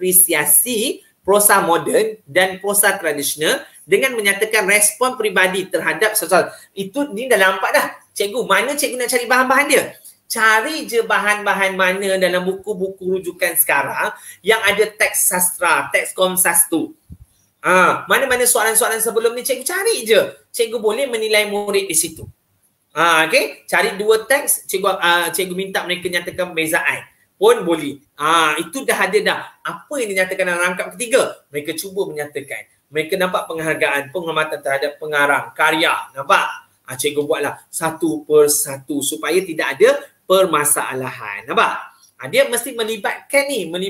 prosa moden dan prosa tradisional dengan menyatakan respon peribadi terhadap sesuatu. Itu ni dah nampak dah. Cikgu, mana cikgu nak cari bahan-bahan dia? Cari je bahan-bahan mana dalam buku-buku rujukan sekarang yang ada teks sastra, teks komsastu. Mana-mana soalan-soalan sebelum ni cikgu cari je. Cikgu boleh menilai murid di situ. Okay? Cari dua teks, cikgu minta mereka nyatakan perbezaan. Pun boleh. Itu dah ada dah. Apa yang dinyatakan dalam rangkap ketiga? Mereka cuba menyatakan. Mereka nampak penghargaan, penghormatan terhadap pengarang, karya. Nampak? Cikgu buatlah satu persatu supaya tidak ada permasalahan. Nampak? Dia mesti melibatkan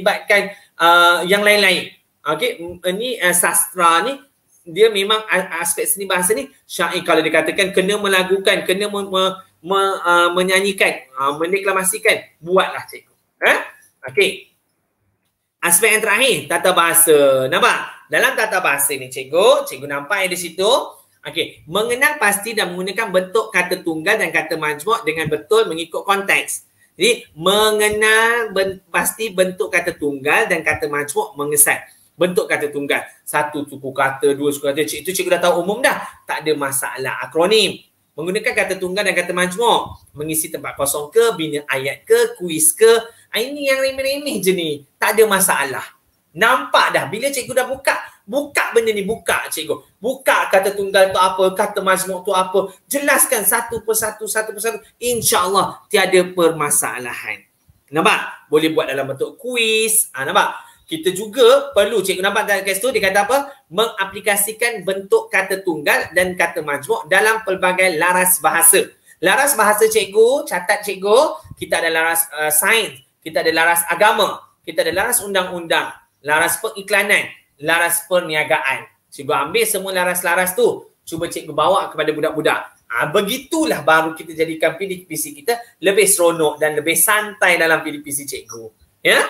yang lain-lain. Okay? Ini sastra ni, dia memang aspek seni bahasa ni, syair kalau dikatakan kena melagukan, kena menyanyikan, mendeklamasikan, buatlah cikgu. Okey. Aspek yang terakhir, tata bahasa. Nampak? Dalam tata bahasa ni cikgu nampak di situ. Okey, mengenal pasti dan menggunakan bentuk kata tunggal dan kata majmuk dengan betul mengikut konteks. Jadi, mengenal pasti bentuk kata tunggal dan kata majmuk mengesat. Bentuk kata tunggal. Satu suku kata, dua suku kata. Itu cikgu dah tahu umum dah. Tak ada masalah. Akronim. Menggunakan kata tunggal dan kata majmuk. Mengisi tempat kosong ke, bina ayat ke, kuis ke. Ini yang remeh-remeh je ni. Tak ada masalah. Nampak dah. Bila cikgu dah buka benda ni. Buka cikgu. Buka kata tunggal tu apa, kata majmuk tu apa. Jelaskan satu persatu. InsyaAllah tiada permasalahan. Nampak? Boleh buat dalam bentuk kuis. Nampak? Kita juga perlu, cikgu nampak dalam kes tu, dia kata apa? Mengaplikasikan bentuk kata tunggal dan kata majmuk dalam pelbagai laras bahasa. Laras bahasa cikgu, catat cikgu, kita ada laras sains, kita ada laras agama, kita ada laras undang-undang, laras periklanan, laras perniagaan. Cikgu ambil semua laras-laras tu, cuba cikgu bawa kepada budak-budak. Begitulah baru kita jadikan PDPC kita lebih seronok dan lebih santai dalam PDPC cikgu. Ya?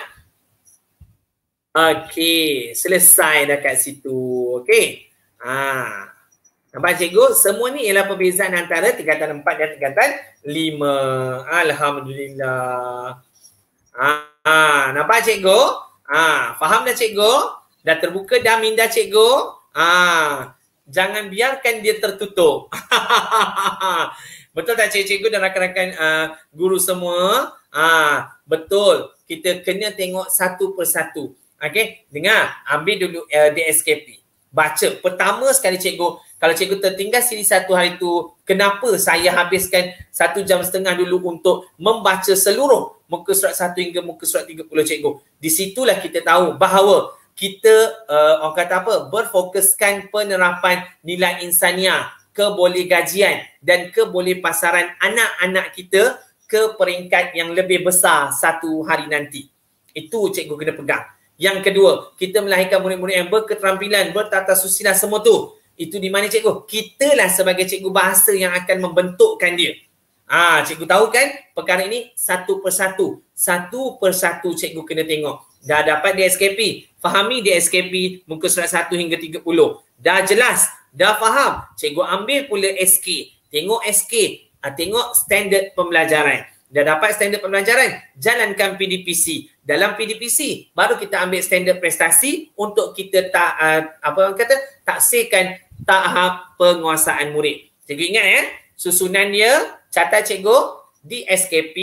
Okey, selesai dah kat situ. Okey. Nampak cikgu? Semua ni ialah perbezaan antara tingkatan 4 dan tingkatan 5. Alhamdulillah. Nampak cikgu? Faham dah cikgu? Dah terbuka dah minda cikgu? Jangan biarkan dia tertutup. Betul tak cikgu dan rakan-rakan guru semua? Betul. Kita kena tengok satu persatu. Okey, dengar. Ambil dulu DSKP. Baca. Pertama sekali cikgu, kalau cikgu tertinggal siri satu hari tu, kenapa saya habiskan 1.5 jam dulu untuk membaca seluruh muka surat 1 hingga muka surat 30 cikgu. Di situlah kita tahu bahawa kita orang kata apa, berfokuskan penerapan nilai insaniah, kebolehgajian dan kebolehpasaran anak-anak kita ke peringkat yang lebih besar satu hari nanti. Itu cikgu kena pegang. Yang kedua, kita melahirkan murid-murid yang berketerampilan, bertata susila semua tu. Itu di mana cikgu? Kitalah sebagai cikgu bahasa yang akan membentukkan dia. Cikgu tahu kan perkara ini satu persatu. Satu persatu cikgu kena tengok. Dah dapat DSKP. Fahami DSKP muka surat 1 hingga 30. Dah jelas. Dah faham. Cikgu ambil pula SK. Tengok SK. Tengok standard pembelajaran. Dah dapat standard pembelajaran, jalankan PDPC. Dalam PDPC, baru kita ambil standard prestasi untuk kita taksirkan tahap penguasaan murid. Cikgu ingat ya, susunan dia, catat cikgu, di SKP,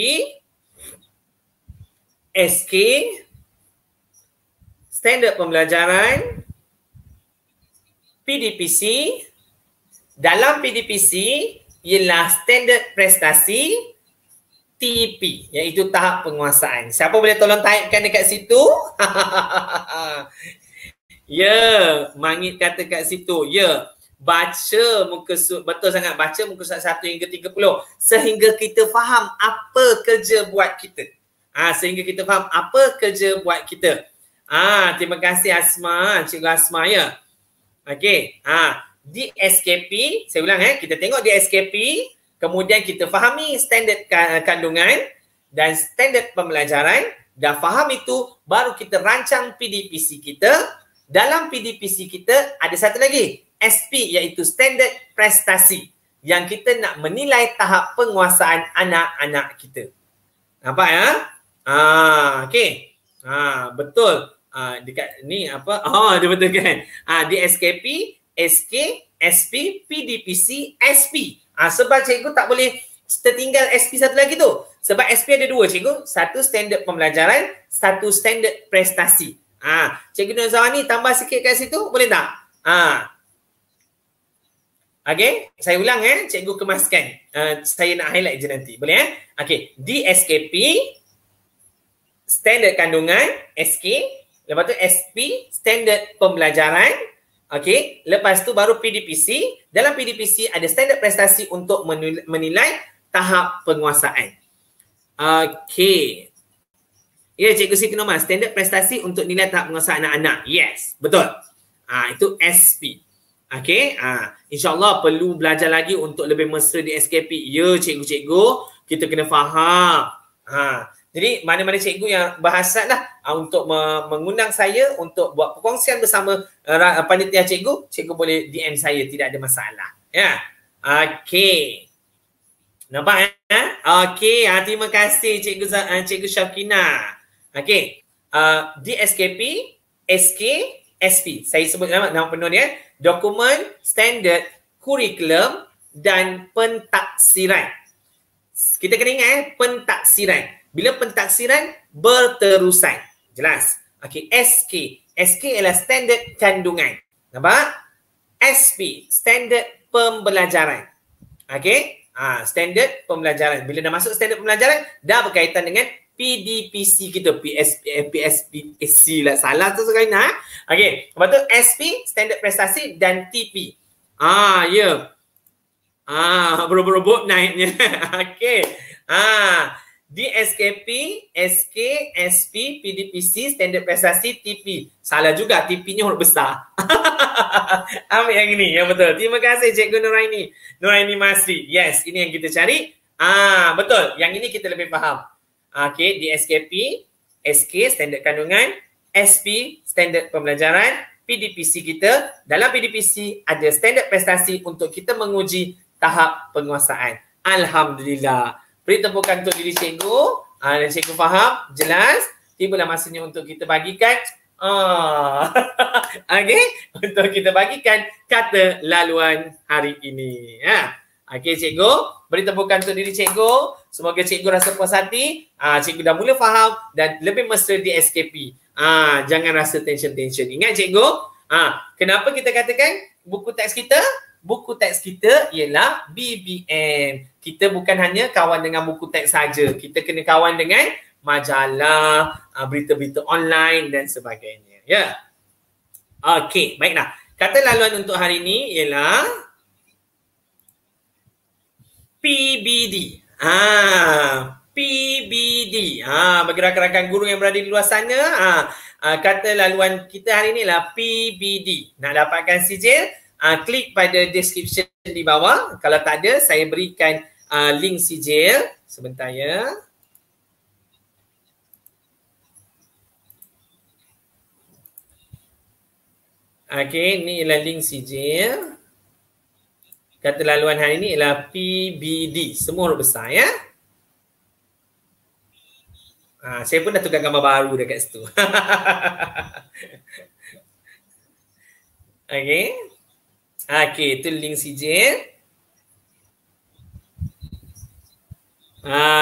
SK, standard pembelajaran, PDPC. Dalam PDPC ialah standard prestasi, TP, iaitu tahap penguasaan. Siapa boleh tolong typekan dekat situ? Ya, Mangit kata kat situ. Ya, baca muka surat, betul sangat, baca muka surat 1 hingga 30 sehingga kita faham apa kerja buat kita. Sehingga kita faham apa kerja buat kita. Terima kasih Asma, Cikgu Asma ya. Okey. Di SKP, saya ulang kita tengok di SKP, kemudian kita fahami standard kandungan dan standard pembelajaran. Dah faham itu, baru kita rancang PDPC kita. Dalam PDPC kita ada satu lagi, SP, iaitu standard prestasi yang kita nak menilai tahap penguasaan anak-anak kita. Nampak ya? Okey. Betul. Dekat ni apa? Dia betul kan? Di SKP, SK, SP, PDPC, SP. Sebab cikgu tak boleh tertinggal SP satu lagi tu. Sebab SP ada dua cikgu. Satu standard pembelajaran, satu standard prestasi. Cikgu Nur Zawani tambah sikit kat situ, boleh tak? Okey, saya ulang cikgu kemaskan. Saya nak highlight je nanti. Boleh Okey, di SKP, standard kandungan, SK, lepas tu SP, standard pembelajaran. Okey, lepas tu baru PDPC. Dalam PDPC ada standard prestasi untuk menilai tahap penguasaan. Okey. Ya, Cikgu Siti Norman, standard prestasi untuk nilai tahap penguasaan anak-anak. Yes, betul. Itu SP. Okey, insyaAllah perlu belajar lagi untuk lebih mesra di SKP. Ya, cikgu-cikgu, kita kena faham. Jadi, mana-mana cikgu yang berhasrat lah untuk mengundang saya untuk buat perkongsian bersama panitia cikgu, cikgu boleh DM saya, tidak ada masalah. Ya, okey. Nampak Okey, terima kasih Cikgu Syafkina. Okey, di SKP, SK, SP. Saya sebut nama penuh dia. Dokumen, standard, kurikulum dan pentaksiran. Kita kena ingat pentaksiran. Bila pentaksiran, berterusan. Jelas? Okey, SK. SK ialah standard kandungan. Nampak? SP, standard pembelajaran. Okey? Standard pembelajaran. Bila dah masuk standard pembelajaran, dah berkaitan dengan PDPC kita. PSPC lah. Salah tu sekali nak. Okey. Lepas tu SP, standard prestasi dan TP. Ya. Berobot-robot naiknya. Okey. Di SKP, SK, SP, PDPC, standard prestasi, TP. Salah juga, TP-nya huruf besar. Ambil yang ini, yang betul. Terima kasih Cikgu Nuraini. Nuraini Masri. Yes, ini yang kita cari. Betul. Yang ini kita lebih faham. Okey, di SKP, SK, standard kandungan, SP, standard pembelajaran, PDPC kita. Dalam PDPC ada standard prestasi untuk kita menguji tahap penguasaan. Alhamdulillah. Beri tepukan untuk diri cikgu. Dan cikgu faham, jelas. Tibalah masanya untuk kita bagikan. Okey, untuk kita bagikan kata laluan hari ini. Okey cikgu, beri tepukan untuk diri cikgu. Semoga cikgu rasa puas hati. Cikgu dah mula faham dan lebih mesra di SKP. Jangan rasa tension-tension. Ingat cikgu, kenapa kita katakan buku teks kita? Buku teks kita ialah BBM. Kita bukan hanya kawan dengan buku teks saja. Kita kena kawan dengan majalah, berita-berita online dan sebagainya. Ya. Okey, baiklah. Kata laluan untuk hari ini ialah PBD. PBD. Bagi rakan-rakan guru yang berada di luar sana, kata laluan kita hari ini ialah PBD. Nak dapatkan sijil, klik pada description di bawah. Kalau tak ada, saya berikan link sijil. Sebentar ya. Okey, ni ialah link sijil. Kata laluan hari ini ialah PBD. Semua huruf besar ya. Saya pun dah tukar gambar baru dekat situ. Okey. Okey, itu link sijil.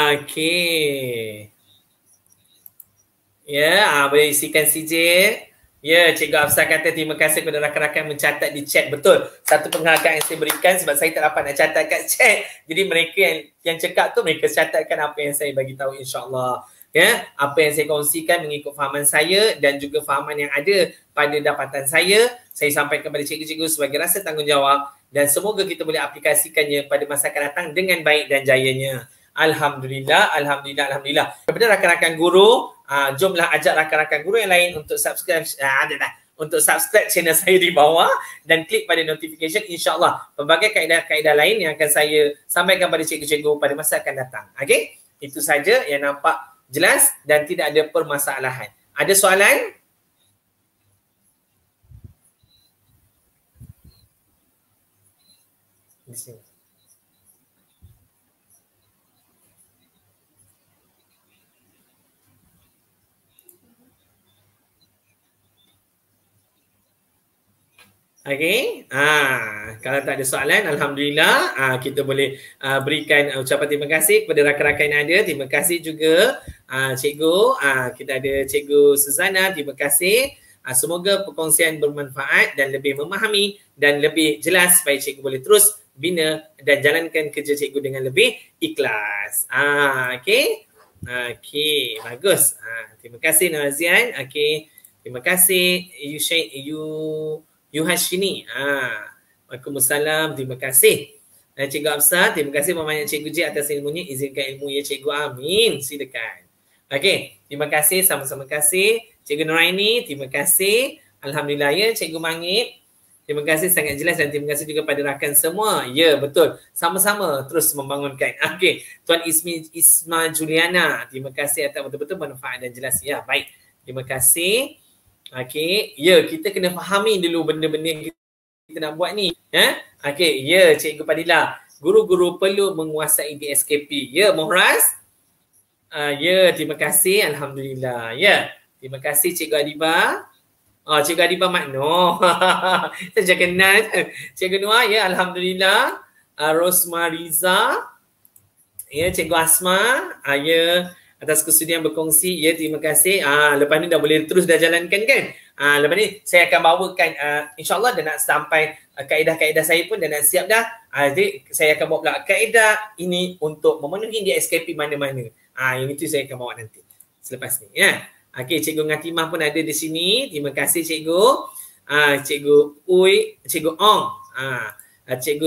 Okey. Ya, boleh isikan sijil. Ya, Cikgu Afsar kata terima kasih kepada rakan-rakan mencatat di chat. Betul. Satu penghargaan yang saya berikan sebab saya tak dapat nak catat kat chat. Jadi mereka yang cakap tu mereka catatkan apa yang saya bagi tahu, insya-Allah. Ya, apa yang saya kongsikan mengikut fahaman saya dan juga fahaman yang ada pada dapatan saya sampaikan kepada cikgu-cikgu sebagai rasa tanggungjawab dan semoga kita boleh aplikasikannya pada masa akan datang dengan baik dan jayanya. Alhamdulillah, alhamdulillah, alhamdulillah. Kepada rakan-rakan guru, jomlah ajak rakan-rakan guru yang lain untuk subscribe untuk subscribe channel saya di bawah dan klik pada notification, insya-Allah pelbagai kaedah-kaedah lain yang akan saya sampaikan pada cikgu-cikgu pada masa akan datang. Okey? Itu saja yang nampak jelas dan tidak ada permasalahan. Ada soalan? Di sini. Okey, kalau tak ada soalan, alhamdulillah, kita boleh berikan ucapan terima kasih kepada rakan-rakan yang ada. Terima kasih juga cikgu, kita ada cikgu Suzana, terima kasih. Semoga perkongsian bermanfaat dan lebih memahami dan lebih jelas supaya cikgu boleh terus bina dan jalankan kerja cikgu dengan lebih ikhlas. Okey. Okey, bagus. Terima kasih Nazian. Okey. Terima kasih Yuhashini. Waalaikumsalam. Terima kasih. Cikgu Afsar, terima kasih banyak Cikgu J atas ilmunya. Izinkan ilmu ya Cikgu. Amin. Silakan. Okey, terima kasih. Sama-sama kasih. Cikgu Nuraini, terima kasih. Alhamdulillah ya Cikgu Mangit. Terima kasih sangat jelas dan terima kasih juga pada rakan semua. Ya, betul. Sama-sama terus membangunkan. Okey, Tuan Isma Juliana, terima kasih atas betul-betul manfaat dan jelas. Ya, baik. Terima kasih. Okey, ya kita kena fahami dulu benda-benda yang kita nak buat ni. Okey, ya Cikgu Padilla. Guru-guru perlu menguasai DSKP. Ya, Mohraz. Ya, terima kasih. Alhamdulillah. Ya, terima kasih Cikgu Adiba. Cikgu Adiba Makno. Saya kenal. Cikgu Noah, ya Alhamdulillah. Rosmariza. Ya, Cikgu Asma. Ya, atas kesudian berkongsi. Ya, terima kasih. Lepas ni dah boleh terus dah jalankan kan? Lepas ni saya akan bawakan insya-Allah dah nak sampai kaedah-kaedah saya pun dah nak siap dah. Jadi saya akan bawa pula kaedah ini untuk memenuhi dia SKP mana-mana. Yang itu saya akan bawa nanti selepas ni ya. Okey, Cikgu Ngatimah pun ada di sini. Terima kasih Cikgu. Cikgu Uy, Cikgu Ong. Cikgu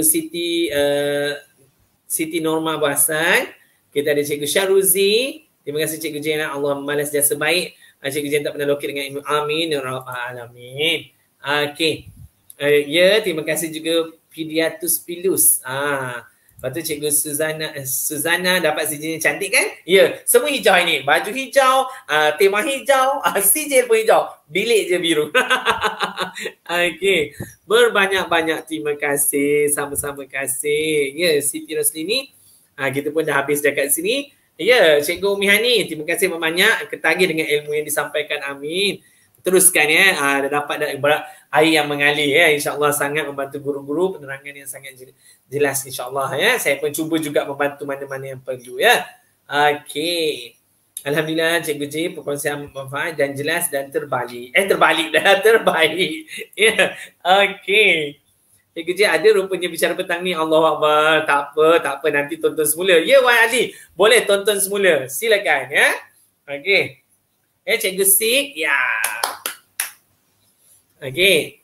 Siti Norma Bahasan. Kita ada Cikgu Syaruzi. Terima kasih Cikgu Jena. Allah membalas jasa baik. Cikgu Jena tak pernah lokit dengan ilmu. Amin ya rabbal alamin. Okey. Ya, terima kasih juga Pediatus Pilus. Lepas tu Cikgu Suzana dapat sijil cantik kan? Ya, semua hijau ini. Baju hijau, tema hijau, sijil pun hijau. Bilik je biru. Okey. Berbanyak-banyak terima kasih. Sama-sama kasih. Ya, Siti Roslini. Kita pun dah habis dekat sini. Ya, Cikgu Mihani, terima kasih banyak ketagih dengan ilmu yang disampaikan. Amin. Teruskan ya. Dah dapat air yang mengalir ya. InsyaAllah sangat membantu guru-guru, penerangan yang sangat jelas insyaAllah ya. Saya pun cuba juga membantu mana-mana yang perlu ya. Okey. Alhamdulillah Cikgu J perkongsian manfaat dan jelas dan terbalik. Terbaik. Ya. Okey. Cikgu J ada rupanya bicara petang ni. Allahuakbar. Tak apa. Nanti tonton semula. Ya Wan Ali. Boleh tonton semula. Silakan ya. Okey. Cikgu Sik. Ya. Okey.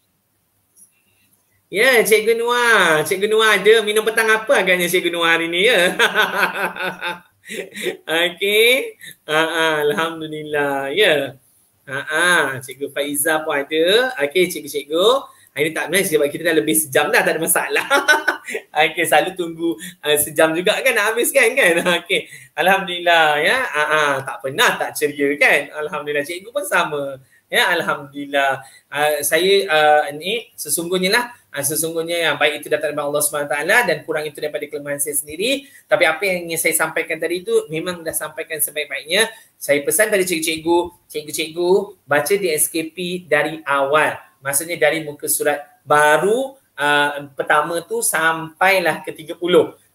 Ya, Cikgu Noah. Cikgu Noah ada minum petang apa agaknya Cikgu Noah hari ni ya. Okey. Alhamdulillah. Ya. Cikgu Faiza pun ada. Okey, cikgu-cikgu. Ini tak benar sebab kita dah lebih sejam dah, tak ada masalah. Okey, selalu tunggu sejam juga kan nak habiskan kan. Okey. Alhamdulillah ya. Tak pernah tak ceria kan. Alhamdulillah, cikgu pun sama. Ya, alhamdulillah. Saya ni sesungguhnya yang baik itu datang daripada Allah SWT dan kurang itu daripada kelemahan saya sendiri. Tapi apa yang ingin saya sampaikan tadi itu memang dah sampaikan sebaik-baiknya. Saya pesan pada cikgu-cikgu baca di SKP dari awal. Maksudnya dari muka surat baru pertama tu sampailah ke 30.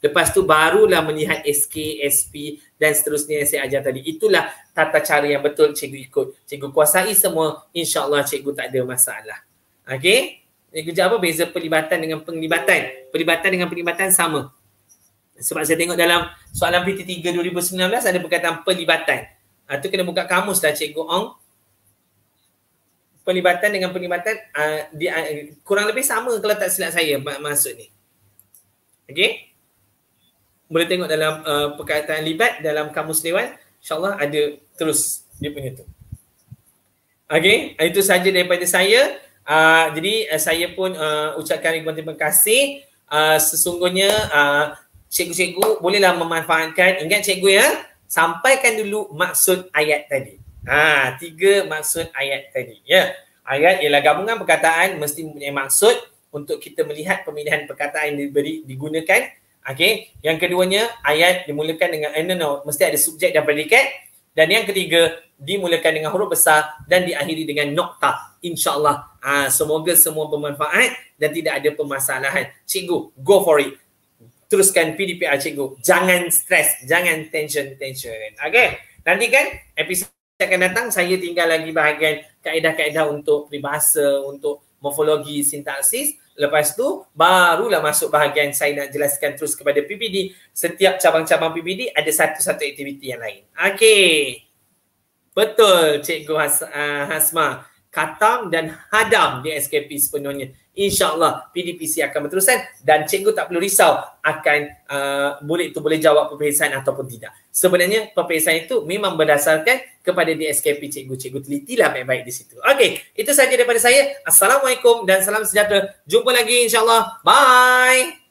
Lepas tu barulah melihat SK, SP dan seterusnya yang saya ajar tadi. Itulah tata cara yang betul cikgu ikut. Cikgu kuasai semua, insya-Allah cikgu tak ada masalah. Okey? Cikgu jawab apa beza pelibatan dengan penglibatan? Pelibatan dengan penglibatan sama. Sebab saya tengok dalam soalan PT3 2019 ada perkataan pelibatan. Tu kena buka kamus dah cikgu Ong. Pelibatan dengan penglibatan kurang lebih sama kalau tak silap saya maksud ni. Okey? Boleh tengok dalam perkataan libat dalam kamus dewan, insya-Allah ada terus dia punya tu. Okey, itu saja daripada saya. Jadi saya pun ucapkan ribuan terima kasih. Sesungguhnya cikgu-cikgu bolehlah memanfaatkan, ingat cikgu ya, sampaikan dulu maksud ayat tadi. 3 maksud ayat tadi ya. Ayat ialah gabungan perkataan mesti mempunyai maksud untuk kita melihat pemilihan perkataan yang digunakan. Okey, yang keduanya ayat dimulakan dengan mesti ada subjek dan predikat, dan yang ketiga dimulakan dengan huruf besar dan diakhiri dengan nokta. InsyaAllah semoga semua bermanfaat dan tidak ada permasalahan. Cikgu, go for it. Teruskan PDPR cikgu. Jangan stres, jangan tension. Okey, nanti kan episod akan datang saya tinggal lagi bahagian kaedah-kaedah untuk peribahasa, untuk morfologi, sintaksis. Lepas tu barulah masuk bahagian saya nak jelaskan terus kepada PPD. Setiap cabang-cabang PPD ada satu-satu aktiviti yang lain. Okey. Betul Cikgu Hasma. Khatam dan hadam di SKP sepenuhnya. InsyaAllah PDPC akan berterusan dan cikgu tak perlu risau akan boleh jawab peperiksaan ataupun tidak. Sebenarnya peperiksaan itu memang berdasarkan kepada DSKP cikgu. Cikgu telitilah baik-baik di situ. Okey, itu saja daripada saya. Assalamualaikum dan salam sejahtera. Jumpa lagi insyaAllah. Bye.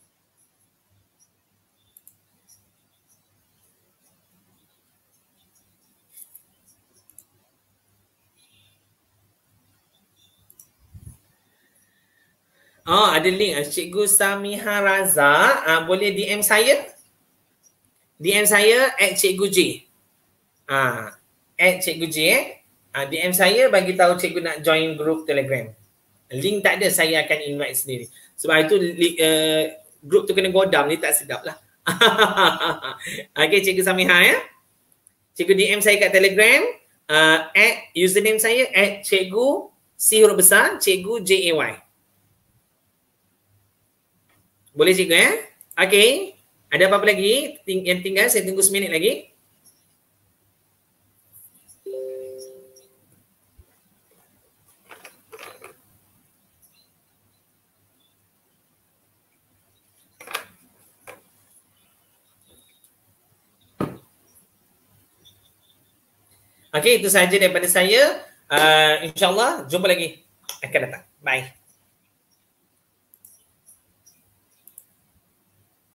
Ada link. Cikgu Samiha Raza, boleh DM saya? DM saya @cikgu J. @cikgu J. DM saya bagi tahu cikgu nak join grup Telegram. Link tak ada, saya akan invite sendiri. Sebab itu grup tu kena godam, ni tak sedap lah. Okey Cikgu Samiha ya. Cikgu DM saya kat Telegram. Username saya @cikgu C huruf besar, cikgu JAY. Boleh cikgu ya? Okey. Ada apa-apa lagi yang tinggal? Saya tunggu seminit lagi. Okey, itu sahaja daripada saya. InsyaAllah jumpa lagi akan datang. Bye.